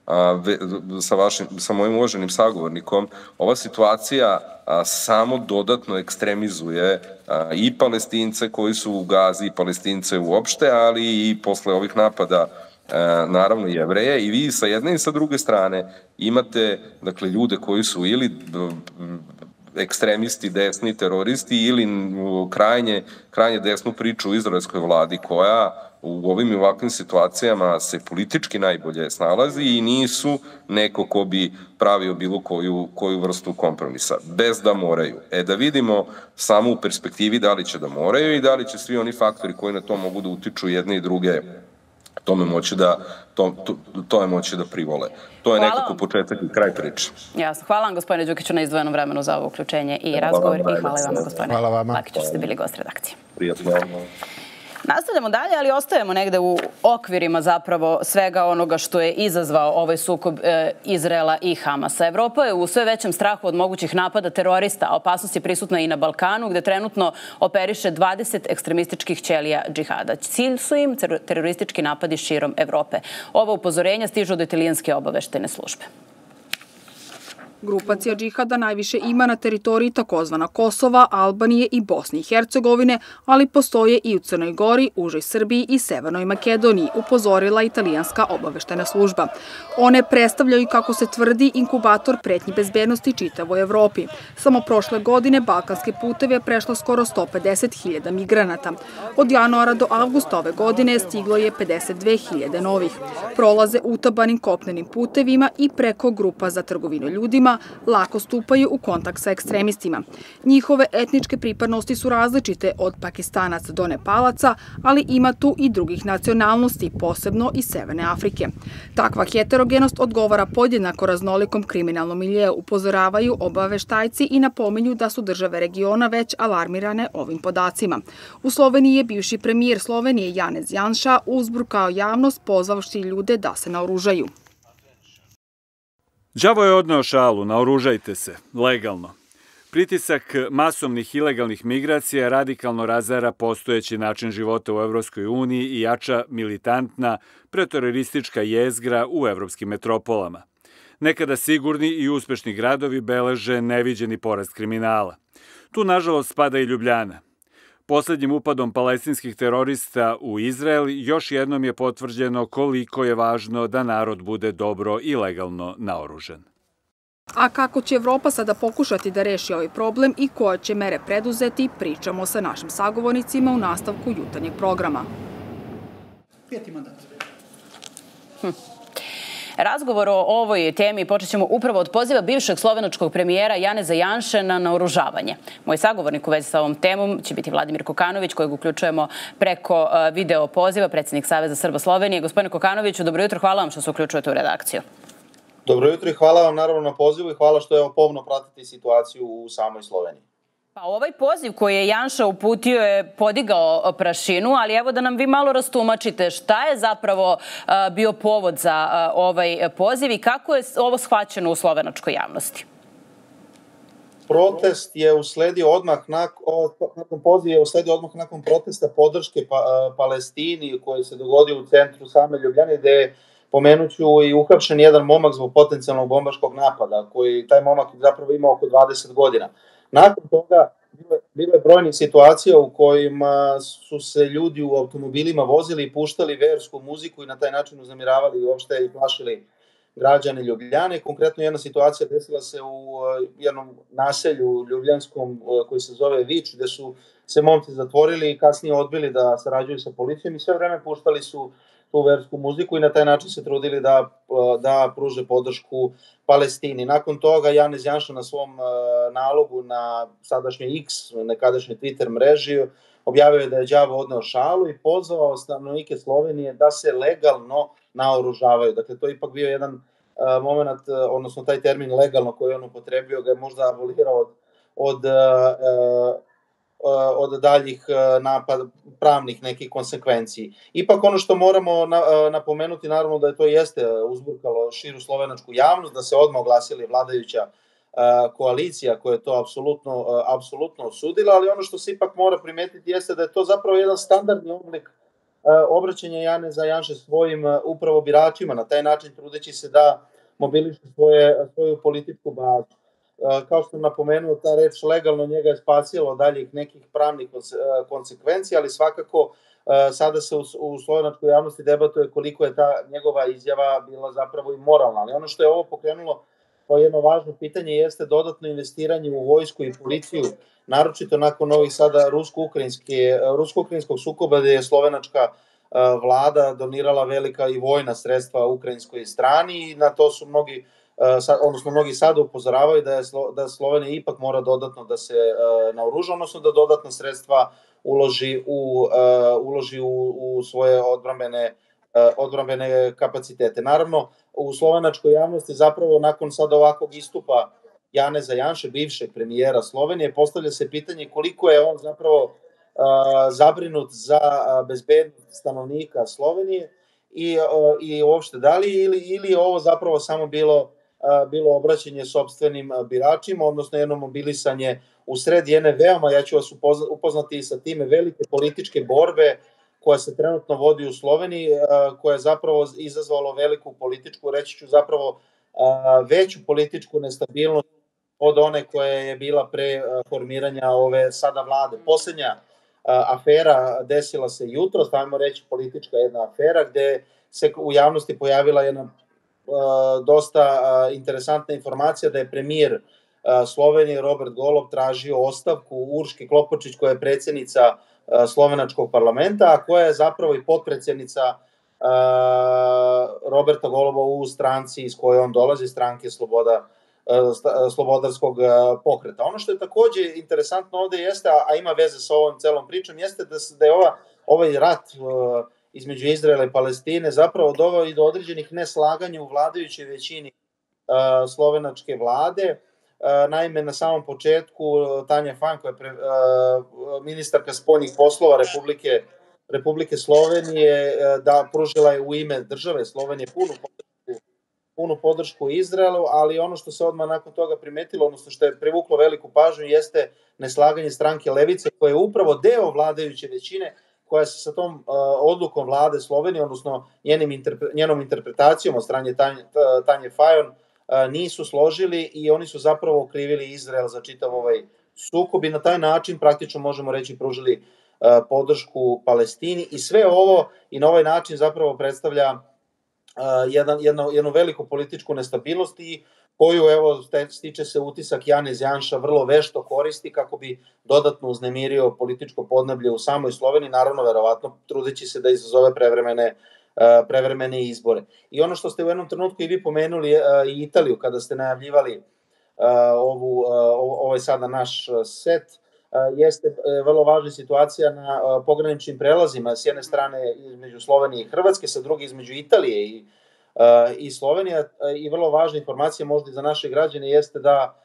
sa mojim uvaženim sagovornikom, ova situacija samo dodatno ekstremizuje i Palestince koji su u Gazi i Palestince uopšte, ali i posle ovih napada naravno i Jevreje, i vi sa jedne i sa druge strane imate dakle ljude koji su ili ekstremisti, desni, teroristi ili krajnje desnu priču u izraelskoj vladi koja u ovim i ovakvim situacijama se politički najbolje snalazi i nisu neko ko bi pravio bilo koju vrstu kompromisa, bez da moraju. Da vidimo samo u perspektivi da li će da moraju i da li će svi oni faktori koji na to mogu da utiču jedne i druge tome moći da privole. To je nekako početak i kraj priče. Jasno. Hvala vam, gospodine Đukiću, na izdvojenom vremenu za ovo uključenje i razgovor. I hvala i vama, gospodine Lakiću, što ste bili gost redakcije. Prijatno. Nastavljamo dalje, ali ostajemo negde u okvirima zapravo svega onoga što je izazvao ovaj sukob Izraela i Hamasa. Evropa je u sve većem strahu od mogućih napada terorista, a opasnost je prisutna i na Balkanu, gde trenutno operiše 20 ekstremističkih ćelija džihada. Cilj su im teroristički napadi širom Evrope. Ova upozorenja stižu od italijanske obaveštene službe. Grupacija džihada najviše ima na teritoriji takozvana Kosova, Albanije i Bosne i Hercegovine, ali postoje i u Crnoj Gori, Užoj Srbiji i Severnoj Makedoniji, upozorila italijanska obaveštena služba. One predstavljaju, kako se tvrdi, inkubator pretnji bezbednosti čitavoj Evropi. Samo prošle godine balkanske puteve je prešlo skoro 150.000 migranata. Od januara do avgusta ove godine stiglo je 52.000 novih. Prolaze utabanim kopnenim putevima i preko grupa za trgovinu ljudima, Srbima, lako stupaju u kontakt sa ekstremistima. Njihove etničke pripadnosti su različite od Pakistanaca do Nepalaca, ali ima tu i drugih nacionalnosti, posebno iz Severne Afrike. Takva heterogenost odgovara podjednako raznolikom kriminalnom miljeu, upozoravaju obaveštajci i napominju da su države regiona već alarmirane ovim podacima. U Sloveniji je bivši premijer Slovenije Janez Janša uzburkao javnost pozvavši ljude da se naoružaju. Đavo je odneo šalu, naoružajte se, legalno. Pritisak masovnih ilegalnih migracija radikalno razara postojeći način života u Evropskoj uniji i jača militantna preteroristička jezgra u evropskim metropolama. Nekada sigurni i uspešni gradovi beleže neviđeni porast kriminala. Tu, nažalost, spada i Ljubljana. Poslednjim upadom palestinskih terorista u Izrael još jednom je potvrđeno koliko je važno da narod bude dobro i legalno naoružan. A kako će Evropa sada pokušati da reši ovaj problem i koje će mere preduzeti, pričamo sa našim sagovornicima u nastavku jutarnjeg programa. Razgovor o ovoj temi počet ćemo upravo od poziva bivšeg slovenačkog premijera Janeza Janše na naoružavanje. Moj sagovornik u vezi sa ovom temom će biti Vladimir Kokanović, kojeg uključujemo preko video poziva, predsjednik Saveza Srba Slovenije. Gospodine Kokanoviću, dobro jutro, hvala vam što se uključujete u redakciju. Dobro jutro i hvala vam naravno na pozivu i hvala što je pomno pratiti situaciju u samoj Sloveniji. Pa ovaj poziv koji je Janša uputio je podigao prašinu, ali evo da nam vi malo rastumačite šta je zapravo bio povod za ovaj poziv i kako je ovo shvaćeno u slovenačkoj javnosti. Protest je usledio odmah nakon protesta podrške Palestini koji se dogodio u centru same Ljubljane, gde je, pomenuću, i uhapšen jedan momak zbog potencijalnog bombaškog napada, koji taj momak zapravo ima oko 20 godina. Nakon toga bilo je brojnih situacija u kojima su se ljudi u automobilima vozili i puštali versku muziku i na taj način uznemiravali i uopšte i plašili građane Ljubljane. Konkretno jedna situacija desila se u jednom naselju ljubljanskom koji se zove Vič, gde su se momci zatvorili i kasnije odbili da sarađuju sa policijom i sve vreme puštali su tu versku muziku i na taj način se trudili da pruže podršku Palestini. Nakon toga Janez Janša na svom nalogu na sadašnjoj X, nekadašnjoj Twitter mreži, objavio je da je đavo odneo šalu i pozvao stanovnike Slovenije da se legalno naoružavaju. Dakle, to je ipak bio jedan moment, odnosno taj termin legalno koji on upotrebio ga je možda abolirao od daljih pravnih nekih konsekvenciji. Ipak ono što moramo napomenuti, naravno da je to jeste uzburkalo širu slovenačku javnost, da se odmah oglasili vladajuća koalicija koja je to apsolutno osudila, ali ono što se ipak mora primetiti jeste da je to zapravo jedan standardni oblik obraćanja Janeza Janše svojim upravo biračima, na taj način trudeći se da mobiliše svoju političku bazu. Kao što sam napomenuo, ta reč legalno njega je spasila od daljih nekih pravnih konsekvencija, ali svakako sada se u slovenačkoj javnosti debatuje koliko je ta njegova izjava bila zapravo i moralna. Ali ono što je ovo pokrenulo kao jedno važno pitanje jeste dodatno investiranje u vojsku i policiju, naročito nakon ovih sada rusko-ukrajinskog sukoba gde je slovenačka vlada donirala velika i vojna sredstva ukrajinskoj strani i na to su mnogi sada upozoravaju da Slovenija ipak mora dodatno da se naoruža, odnosno da dodatna sredstva uloži u svoje odbrambene kapacitete. Naravno, u slovenačkoj javnosti zapravo nakon sada ovakvog istupa Janeza Janše, bivšeg premijera Slovenije, postavlja se pitanje koliko je on zapravo zabrinut za bezbednost stanovnika Slovenije i uopšte da li ili je ovo zapravo samo bilo obraćanje sopstvenim biračima, odnosno jedno mobilisanje u sred jedne veoma, ja ću vas upoznati i sa time, velike političke borbe koja se trenutno vodi u Sloveniji, koja je zapravo izazvalo veliku političku, reći ću zapravo veću političku nestabilnost od one koja je bila pre formiranja ove sada vlade. Poslednja afera desila se jutro, stavimo reći politička jedna afera, gde se u javnosti pojavila jedna dosta interesantna informacija da je premijer Slovenije Robert Golob tražio ostavku Urške Klopočić, koja je predsjednica slovenačkog parlamenta, a koja je zapravo i potpredsjednica Roberta Goloba u stranci iz koje on dolazi, stranke slobodarskog pokreta. Ono što je takođe interesantno ovde jeste, a ima veze sa ovom celom pričom, jeste da je ovaj rat između Izraela i Palestine zapravo doveo i do određenih neslaganja u vladajućoj većini slovenačke vlade. Naime, na samom početku Tanja Fajon, koja je ministarka spoljnih poslova Republike Slovenije, pružila je u ime države Slovenije punu podršku Izraelu, ali ono što se odmah nakon toga primetilo, odnosno što je privuklo veliku pažnju, jeste neslaganje stranke Levice, koja je upravo deo vladajuće većine, koja se sa tom odlukom vlade Slovenije, odnosno njenom interpretacijom od strane Tanje Fajon, nisu složili i oni su zapravo okrivili Izrael za čitav ovaj sukob i na taj način praktično možemo reći pružili podršku Palestini i sve ovo i na ovaj način zapravo predstavlja jednu veliku političku nestabilnost i koju, evo, stiče se utisak, Janez Janša vrlo vešto koristi kako bi dodatno uznemirio političko podneblje u samoj Sloveniji, naravno, verovatno, trudeći se da izazove prevremene izbore. I ono što ste u jednom trenutku i vi pomenuli i Italiju, kada ste najavljivali ovaj sada naš set, jeste vrlo važna situacija na pograničnim prelazima, s jedne strane između Slovenije i Hrvatske, sa druge između Italije i Slovenije, i vrlo važna informacija možda i za naše građane jeste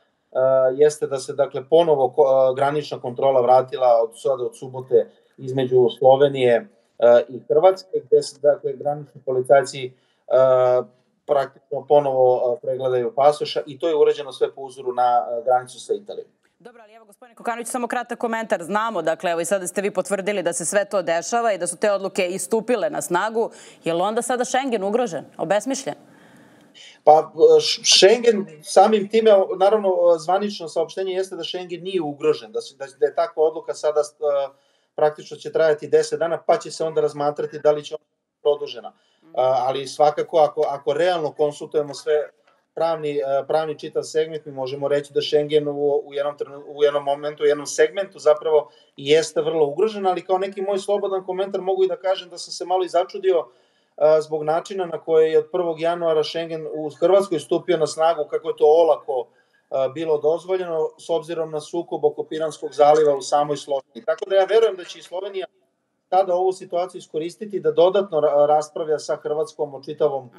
da se dakle ponovo granična kontrola vratila od subote između Slovenije i Hrvatske, gde se dakle granični policajci praktično ponovo pregledaju pasoša i to je urađeno sve po uzoru na granicu sa Italijom. Dobro, ali evo, gospodine Kokanović, samo kratak komentar. Znamo, dakle, evo i sada ste vi potvrdili da se sve to dešava i da su te odluke istupile na snagu. Je li onda sada Schengen ugrožen, obesmišljen? Pa Schengen samim time, naravno, zvanično saopštenje jeste da Schengen nije ugrožen, da je takva odluka sada praktično će trajati 10 dana, pa će se onda razmatrati da li će ona biti produžena. Ali svakako, ako realno konsultujemo sve pravni čitav segment, mi možemo reći da Schengen u jednom momentu, u jednom segmentu zapravo jeste vrlo ugrožen, ali kao neki moj slobodan komentar mogu i da kažem da sam se malo i začudio zbog načina na koje je od 1. januara Schengen u Hrvatskoj stupio na snagu, kako je to olako bilo dozvoljeno s obzirom na sukob oko Piranskog zaliva u samoj Sloveniji. Tako da ja verujem da će i Slovenija tada ovu situaciju iskoristiti da dodatno raspravlja sa Hrvatskom o čitavom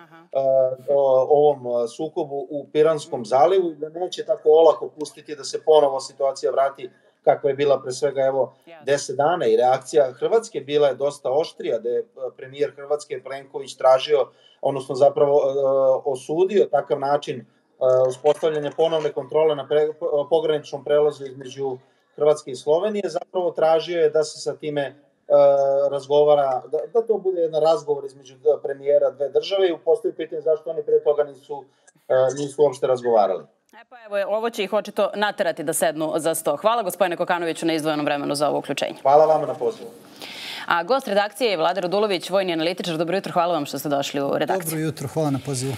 ovom sukobu u Piranskom zalivu i da neće tako olako pustiti da se ponovo situacija vrati kakva je bila pre svega 10 dana i reakcija Hrvatske bila je dosta oštrija, da je premijer Hrvatske Plenković tražio, odnosno zapravo osudio takav način uspostavljanja ponovne kontrole na pograničnom prelazu između Hrvatske i Slovenije, zapravo tražio je da se sa time razgovara, da to bude jedan razgovor između premijera dve države i postoji pitanje zašto oni pre toga nisu uopšte razgovarali. Pa evo, ovo će ih očito naterati da sednu za sto. Hvala gospodine Kokanoviću na izdvojenom vremenu za ovo uključenje. Hvala vama na pozivu. A gost redakcije je Vlada Radulović, vojni analitičar. Dobro jutro, hvala vam što ste došli u redakciju. Dobro jutro, hvala na pozivu.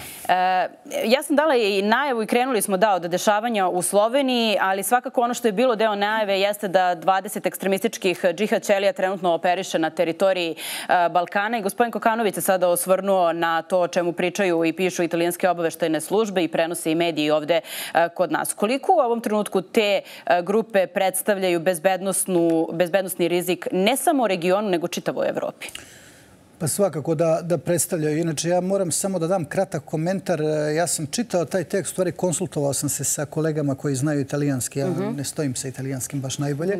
Ja sam dala i najavu i krenuli smo od dešavanja u Sloveniji, ali svakako ono što je bilo deo najave jeste da 20 ekstremističkih džihad ćelija trenutno operiše na teritoriji Balkana i gospodin Kokanović se sada osvrnuo na to o čemu pričaju i pišu italijanske obaveštajne službe i prenose i mediji ovde kod nas. Koliko u ovom trenutku te grupe predstavljaju bezbednosni rizik ne samo u regionu, nego čitavoj Evropi? Pa svakako da predstavljaju. Inače, ja moram samo da dam kratak komentar. Ja sam čitao taj tekst, u stvari konsultovao sam se sa kolegama koji znaju italijanski. Ja ne stojim sa italijanskim baš najbolje.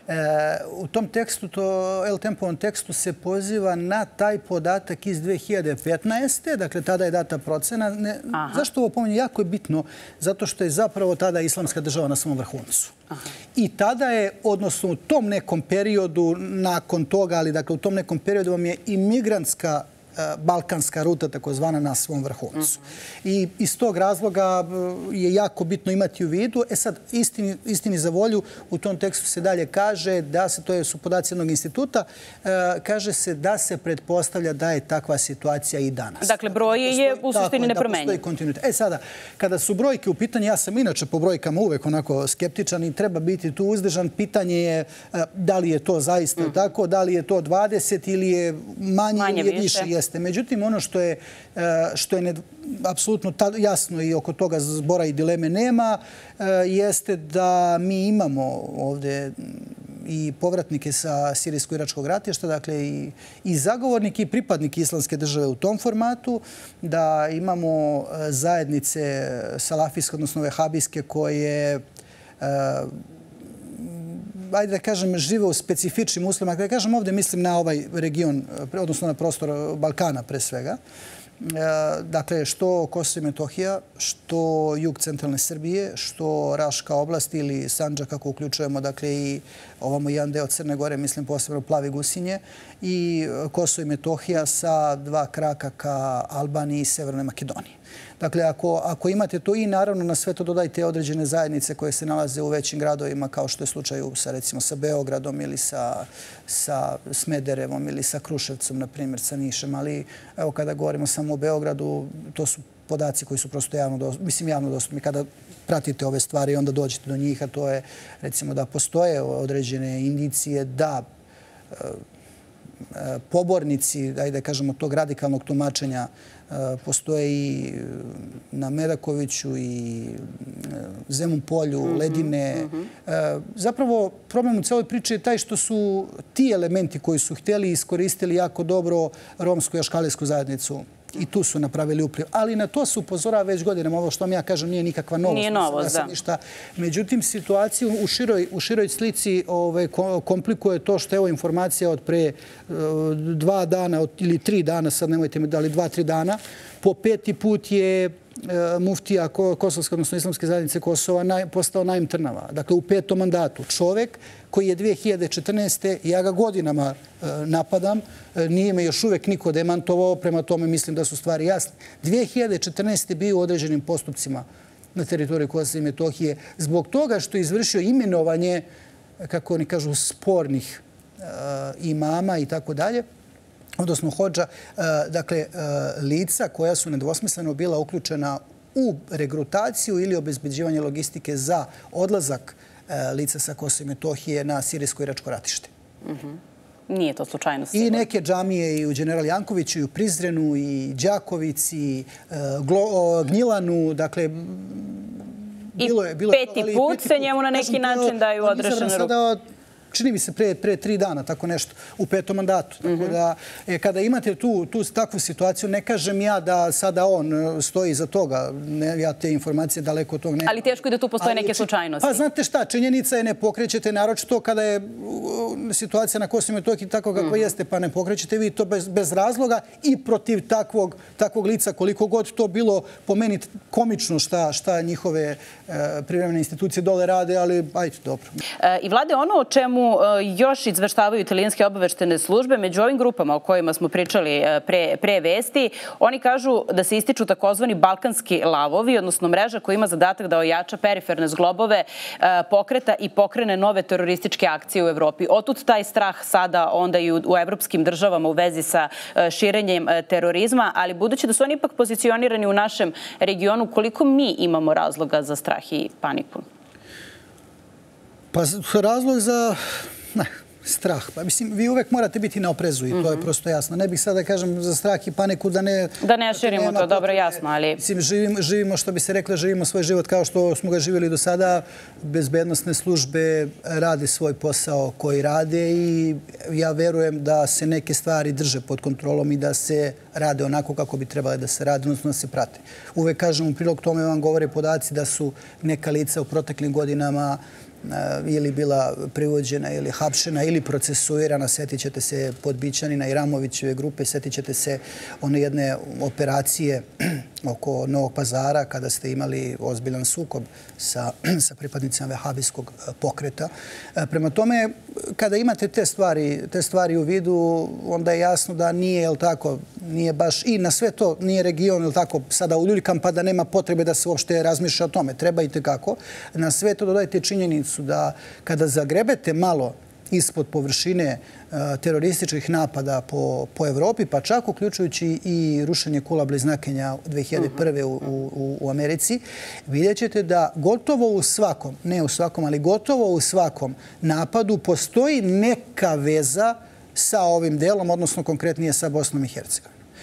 U tom tekstu, El Tempovom tekstu se poziva na taj podatak iz 2015. Dakle, tada je data procena. Zašto ovo pominjem? Jako je bitno, zato što je zapravo tada Islamska država na svom vrhuncu. I tada je, odnosno u tom nekom periodu, nakon toga, ali dakle u tom nekom periodu vam je i migrantska balkanska ruta takozvana na svom vrhuncu. I iz tog razloga je jako bitno imati u vidu. Sad, istini za volju, u tom tekstu se dalje kaže da se, to su podaci jednog instituta, kaže se da se pretpostavlja da je takva situacija i danas. Dakle, broj je u suštini nepromenjen. Sada, kada su brojke u pitanju, ja sam inače po brojkama uvek onako skeptičan i treba biti tu uzdržan. Pitanje je da li je to zaista tako, da li je to 20 ili je manje ili više. jeste. Međutim, ono što je apsolutno jasno i oko toga zbora i dileme nema, jeste da mi imamo ovde i povratnike sa sirijsko-iračkog ratišta, dakle i zagovornike i pripadnike Islamske države u tom formatu, da imamo zajednice salafijske, odnosno vehabijske, koje ajde da kažem, žive u specifičnim uslovima. Kada kažem ovdje, mislim na ovaj region, odnosno na prostor Balkana pre svega. Dakle, što Kosovo i Metohija, što jug centralne Srbije, što Raška oblast ili Sandžak, kako uključujemo, dakle, i ovamo jedan deo Crne Gore, mislim posebno Plavi Gusinje, i Kosovo i Metohija sa 2 kraka ka Albaniji i Severnoj Makedoniji. Dakle, ako imate to i naravno na sve to dodajte određene zajednice koje se nalaze u većim gradovima, kao što je slučaj recimo sa Beogradom ili sa Smederevom ili sa Kruševcom, na primjer, sa Nišem. Ali evo kada govorimo samo o Beogradu, to su podaci koji su prosto javno dostupni. Kada pratite ove stvari i onda dođete do njih, a to je recimo da postoje određene indicije da pobornici, da kažemo, tog radikalnog tumačenja postoje i na Medakoviću i Zemun polju, Ledine. Zapravo, problem u celoj priči je taj što su ti elementi koji su htjeli i iskoristili jako dobro romsku i aškalijsku zajednicu. I tu su napravili upliv. Ali na to se upozorava već godinama. Ovo što vam ja kažem nije nikakva novost. Nije novost, da. Međutim, situaciju u široj slici komplikuje to što je ovo informacija od pre 2 dana ili 3 dana, sad nemojte mi dali 2-3 dana, po 5. put je muftija Kosovske, odnosno Islamske zajednice Kosova, postao Naim Trnava. Dakle, u 5. mandatu. Čovek koji je 2014. ja ga godinama napadam, nije me još uvek niko demantovao, prema tome mislim da su stvari jasne. 2014. bio u određenim postupcima na teritoriji Kosova i Metohije zbog toga što je izvršio imenovanje, kako oni kažu, spornih imama i tako dalje, odnosno hodža, dakle, lica koja su nedvosmisleno bila uključena u regrutaciju ili obezbeđivanje logistike za odlazak lica sa Kosova i Metohije na sirijsko-iračko ratište. Nije to slučajno sigurno. I neke džamije i u General Jankoviću, i u Prizrenu, i Đakovici, Gnjilanu, dakle, bilo je... I 5. put se njemu na neki način daju odrešene ruke. Čini mi se pre 3 dana, tako nešto, u 5. mandatu. Tako da, kada imate takvu situaciju, ne kažem ja da sada on stoji iza toga. Ja te informacije daleko od toga ne... Ali teško je da tu postoje neke slučajnosti. Pa znate šta, činjenica je ne pokrećete, naročito kada je situacija na Kosovu i Metohiji tako kako jeste, pa ne pokrećete vi to bez razloga i protiv takvog lica, koliko god to bilo po meni komično šta njihove privremene institucije dole rade, ali ajde, dobro. I Vlade, ono o čemu još izveštavaju italijanske obaveštene službe, među ovim grupama o kojima smo pričali pre vesti, oni kažu da se ističu takozvani balkanski lavovi, odnosno mreža koja ima zadatak da ojača periferne zglobove pokreta i pokrene nove terorističke akcije u Evropi. Otud taj strah sada onda i u evropskim državama u vezi sa širenjem terorizma, ali budući da su oni ipak pozicionirani u našem regionu, koliko mi imamo razloga za strah i paniku? Pa razlog za strah. Pa mislim, vi uvek morate biti na oprezu i to je prosto jasno. Ne bih sada da kažem za strah i paniku da ne... Da ne širimo to, dobro, jasno, ali... Mislim, živimo, što bi se rekla, živimo svoj život kao što smo ga živjeli do sada. Bezbednosne službe rade svoj posao koji rade i ja verujem da se neke stvari drže pod kontrolom i da se rade onako kako bi trebali da se rade, odnosno da se prate. Uvek kažem, u prilog tome vam govore podaci da su neka lica u proteklim godinama ili bila privođena ili hapšena ili procesuirana. Sjetit ćete se Podbićanina i Ramovićeve grupe, sjetit ćete se one jedne operacije oko Novog Pazara kada ste imali ozbiljan sukob sa pripadnicima vehabijskog pokreta. Prema tome, kada imate te stvari u vidu, onda je jasno da nije, jel tako, nije baš i na sve to nije region, jel tako, sada uljuljkam pa da nema potrebe da se uopšte razmišlja o tome. Treba i tekako. Na sve to dodajte činjenicu da kada zagrebete malo ispod površine terorističkih napada po Evropi, pa čak uključujući i rušenje Kula Bliznakenja 2001. u Americi, vidjet ćete da gotovo u svakom, ne u svakom, ali gotovo u svakom napadu postoji neka veza sa ovim delom, odnosno konkretnije sa Bosnom i Hercegovinom.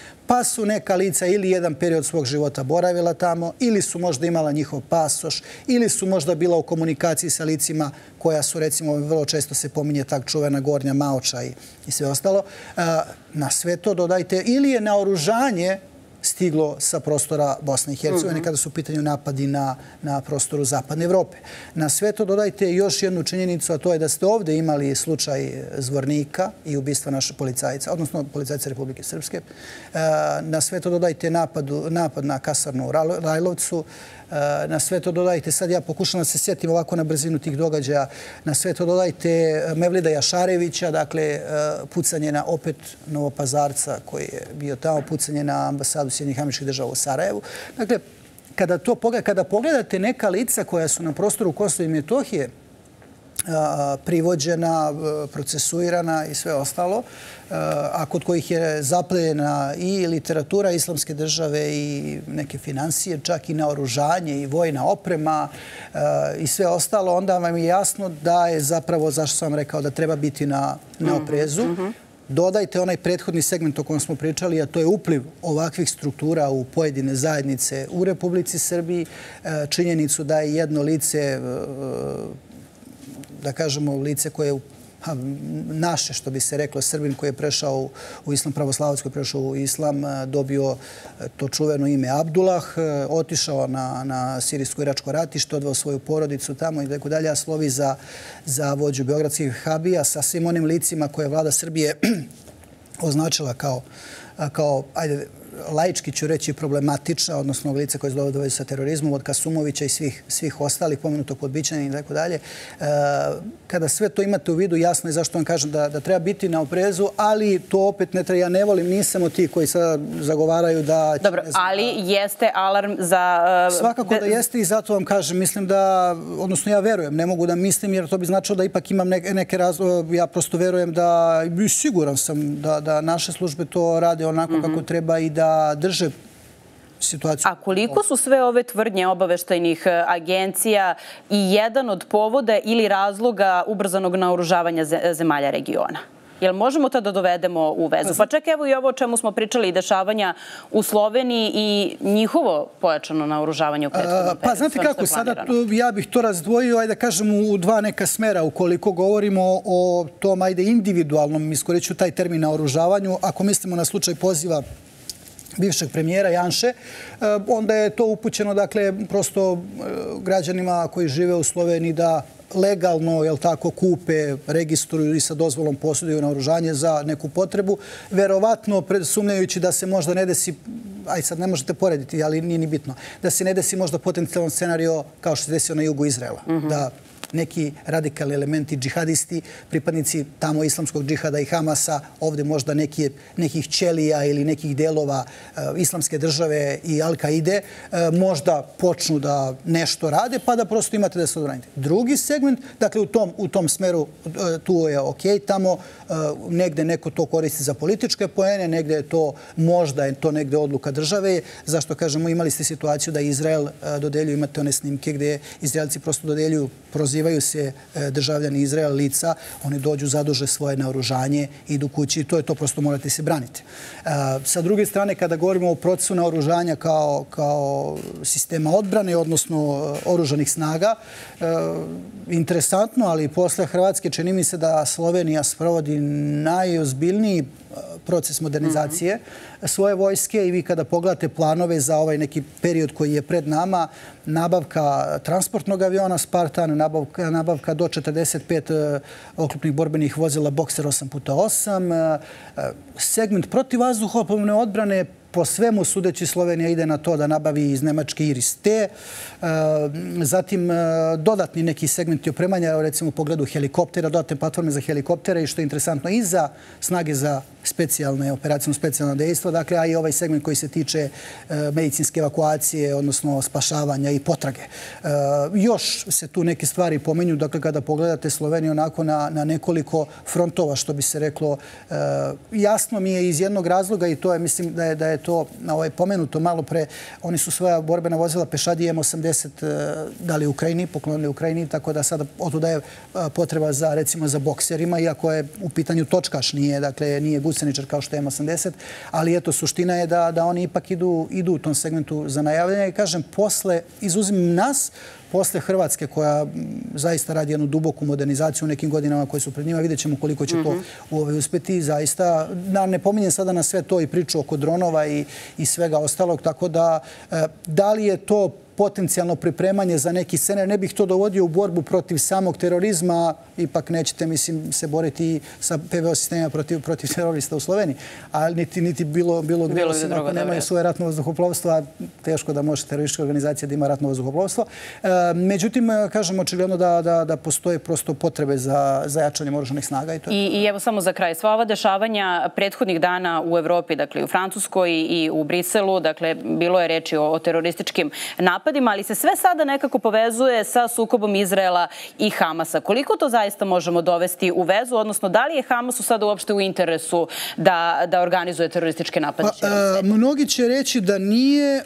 Pa su neka lica ili jedan period svog života boravila tamo, ili su možda imala njihov pasoš, ili su možda bila u komunikaciji sa licima koja su, recimo, vrlo često se pominje tak čuvena Gornja Maoča i sve ostalo. Na sve to dodajte, ili je naoružanje stiglo sa prostora Bosne i Hercegovine kada su u pitanju napadi na prostoru Zapadne Evrope. Na sve to dodajte još jednu činjenicu, a to je da ste ovde imali slučaj Zvornika i ubistva naše policajca, odnosno policajca Republike Srpske. Na sve to dodajte napad na kasarnu u Rajlovcu. Na sve to dodajte, sad ja pokušam da se sjetim ovako na brzinu tih događaja, na sve to dodajte Mevlida Jašarevića, dakle, pucanje na opet Novopazarca koji je bio tamo, pucanje na ambasadu Sjedinjenih Američkih Država u Sarajevu. Dakle, kada pogledate neka lica koja su na prostoru Kosova i Metohije privođena, procesuirana i sve ostalo, a kod kojih je zapljena i literatura Islamske države i neke financije, čak i naoružanje i vojna oprema i sve ostalo, onda vam je jasno da je zapravo, zašto sam vam rekao, da treba biti na oprezu. Dodajte onaj prethodni segment o kojem smo pričali, a to je upliv ovakvih struktura u pojedine zajednice u Republici Srbiji, činjenicu da je jedno lice, da kažemo, lice koje je naše, što bi se reklo, Srbin koji je prešao u islam, pravoslavac koji je prešao u islam, dobio to čuveno ime Abdullah, otišao na sirijsko-iračko ratište, odveo svoju porodicu tamo i tako dalje, a slovi za vođu beogradskih habija sa svim onim licima koje je vlada Srbije označila kao, ajde, laički ću reći problematična, odnosno lice koje se dovode sa terorizmom, od Kasumovića i svih ostalih, pomenutog Podbićana i tako dalje. Kada sve to imate u vidu, jasno je zašto vam kažem da treba biti na oprezu, ali to opet ne treba, ja ne volim, nisam od tih koji sada zagovaraju da... Dobro, ali jeste alarm za... Svakako da jeste i zato vam kažem, mislim da, odnosno ja verujem, ne mogu da mislim jer to bi značilo da ipak imam neke razloge, ja prosto verujem da, siguran sam da naše službe to rade onako kako treba i da drže situaciju. A koliko su sve ove tvrdnje obaveštajnih agencija i jedan od povoda ili razloga ubrzanog naoružavanja zemalja regiona? Jel možemo to da dovedemo u vezu? Pa čak evo i ovo o čemu smo pričali i dešavanja u Sloveniji i njihovo pojačano naoružavanje u prethodnom periodu. Pa znate kako, sada ja bih to razdvojio, ajde da kažem, u dva neka smera. Ukoliko govorimo o tom, ajde, individualnom, iskoriću taj termin naoružavanju, ako mislimo na slučaj poziva bivšeg premijera Janše, onda je to upućeno, dakle, prosto građanima koji žive u Sloveniji da legalno, jel tako, kupe, registruju i sa dozvolom posjeduju naoružanje za neku potrebu. Verovatno, sumnjajući da se možda ne desi, aj sad ne možete porediti, ali nije ni bitno, da se ne desi možda potencijalan scenario kao što se desio na jugu Izraela. Da neki radikalni elementi, džihadisti, pripadnici tamo islamskog džihada i Hamasa, ovde možda nekih ćelija ili nekih delova islamske države i Al-Kaide, možda počnu da nešto rade, pa da prosto imate da se odbranite. Drugi segment, dakle u tom smeru tu je okej, tamo negde neko to koristi za političke poene, negde je to, možda je to negde odluka države. Zašto kažemo, imali ste situaciju da Izrael dodeljuju, imate one snimke gde Izraelci prosto dodeljuju, prozivaju se državljani Izraela lica, oni dođu, zaduže svoje naoružanje, idu kući i to je to, prosto morate se braniti. Sa druge strane, kada govorimo o procesu naoružanja kao sistema odbrane, odnosno oružanih snaga, interesantno, ali posle Hrvatske čini mi se da Slovenija sprovodi najozbiljniji proces modernizacije svoje vojske i vi kada pogledate planove za ovaj neki period koji je pred nama, nabavka transportnog aviona Spartan, nabavka do 45 oklopnih borbenih vozila Boxer 8x8, segment protivvazduhoplovne odbrane, po svemu sudeći Slovenija ide na to da nabavi iz Nemačke Iris-T. Zatim dodatni neki segmenti opremanja, recimo u pogledu helikoptera, dodatne platforme za helikoptere i što je interesantno i za snage za specijalne operacije, specijalna dejstva, dakle, a i ovaj segment koji se tiče medicinske evakuacije, odnosno spašavanja i potrage. Još se tu neke stvari pomenju, dakle, kada pogledate Sloveniju onako na nekoliko frontova, što bi se reklo, jasno mi je iz jednog razloga i to je, mislim, da je to pomenuto malo pre, oni su svoja borbena vozila Pešadije M80 dali Ukrajini, poklonili Ukrajini, tako da sada otuda je potreba za, recimo, za bokserima, iako je u pitanju točkaš, nije guseničar kao što je M80, ali eto, suština je da oni ipak idu u tom segmentu za najavljanje. I kažem, izuzimim nas, posle Hrvatske koja zaista radi jednu duboku modernizaciju u nekim godinama koje su pred njima, vidjet ćemo koliko će to uspeti. Zaista, ne pominjem sada na sve to i priču oko dronova i svega ostalog, tako da li je to potencijalno pripremanje za neki scenar. Ne bih to dovodio u borbu protiv samog terorizma. Ipak nećete, mislim, se boriti sa PVO sistemima protiv terorista u Sloveniji. Ali niti bilo gdje, osim ako nemaju svoje ratno vazduhoplovstvo, teško da može teroristička organizacija da ima ratno vazduhoplovstvo. Međutim, kažem, očigledno da postoje prosto potrebe za jačanjem oružanih snaga. I evo samo za kraj, sva ova dešavanja prethodnih dana u Evropi, dakle u Francuskoj i u Briselu, dakle bilo je reči o terorističkim napadima, ali se sve sada nekako povezuje sa sukobom Izraela i Hamasa. Koliko to zaista možemo dovesti u vezu, odnosno da li je Hamasu sada uopšte u interesu da organizuje terorističke napade? Mnogi će reći da nije.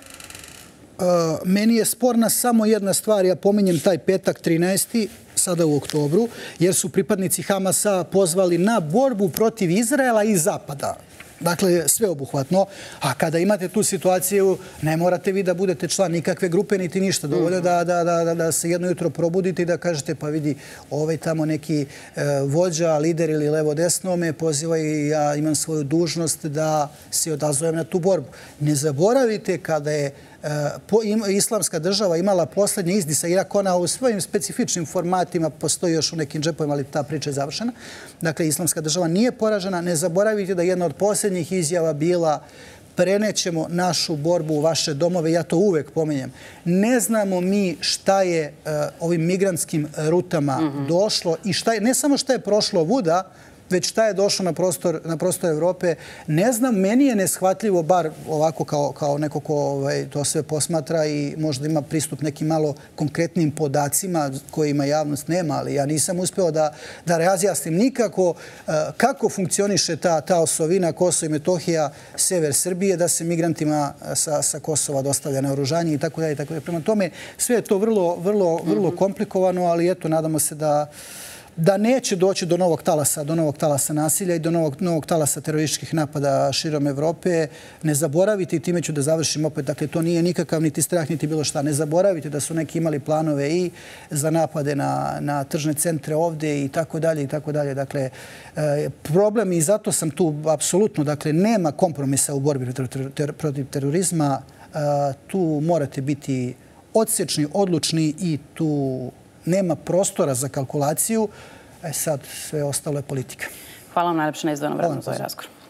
Meni je sporna samo jedna stvar, ja pominjem taj petak 13. sada u oktobru, jer su pripadnici Hamasa pozvali na borbu protiv Izraela i Zapada. Dakle, sveobuhvatno. A kada imate tu situaciju, ne morate vi da budete član nikakve grupe, niti ništa. Dovoljno da se jedno jutro probudite i da kažete, pa vidi, ovaj tamo neki vođa, lider ili levo-desno me poziva i ja imam svoju dužnost da se odazovem na tu borbu. Ne zaboravite kada je Islamska država imala posljednje izdisa, iako ona u svojim specifičnim formatima postoji još u nekim džepovima, ali ta priča je završena. Dakle, Islamska država nije poražena. Ne zaboravite da jedna od posljednjih izjava bila prenećemo našu borbu u vaše domove. Ja to uvek pominjem. Ne znamo mi šta je ovim migrantskim rutama došlo i ne samo šta je prošlo vuda, već šta je došlo na prostor Evrope. Ne znam, meni je neshvatljivo, bar ovako kao neko ko to sve posmatra i možda ima pristup nekim malo konkretnim podacima kojima javnost nema, ali ja nisam uspeo da razjasnim nikako kako funkcioniše ta osovina Kosovo i Metohija, sever Srbije, da se migrantima sa Kosova dostavlja na oružanje i tako dalje. Prema tome, sve je to vrlo komplikovano, ali eto, nadamo se da neće doći do novog talasa nasilja i do novog talasa terorističkih napada širom Evrope. Ne zaboravite, i time ću da završim opet, dakle, to nije nikakav niti strah, niti bilo šta. Ne zaboravite da su neki imali planove i za napade na tržne centre ovde i tako dalje i tako dalje. Dakle, problem, i zato sam tu apsolutno, dakle, nema kompromisa u borbi protiv terorizma. Tu morate biti odsečni, odlučni i tu nema prostora za kalkulaciju. Sad sve ostalo je politika. Hvala vam najlepše na izdvojenom vremenu za ovaj razgovor.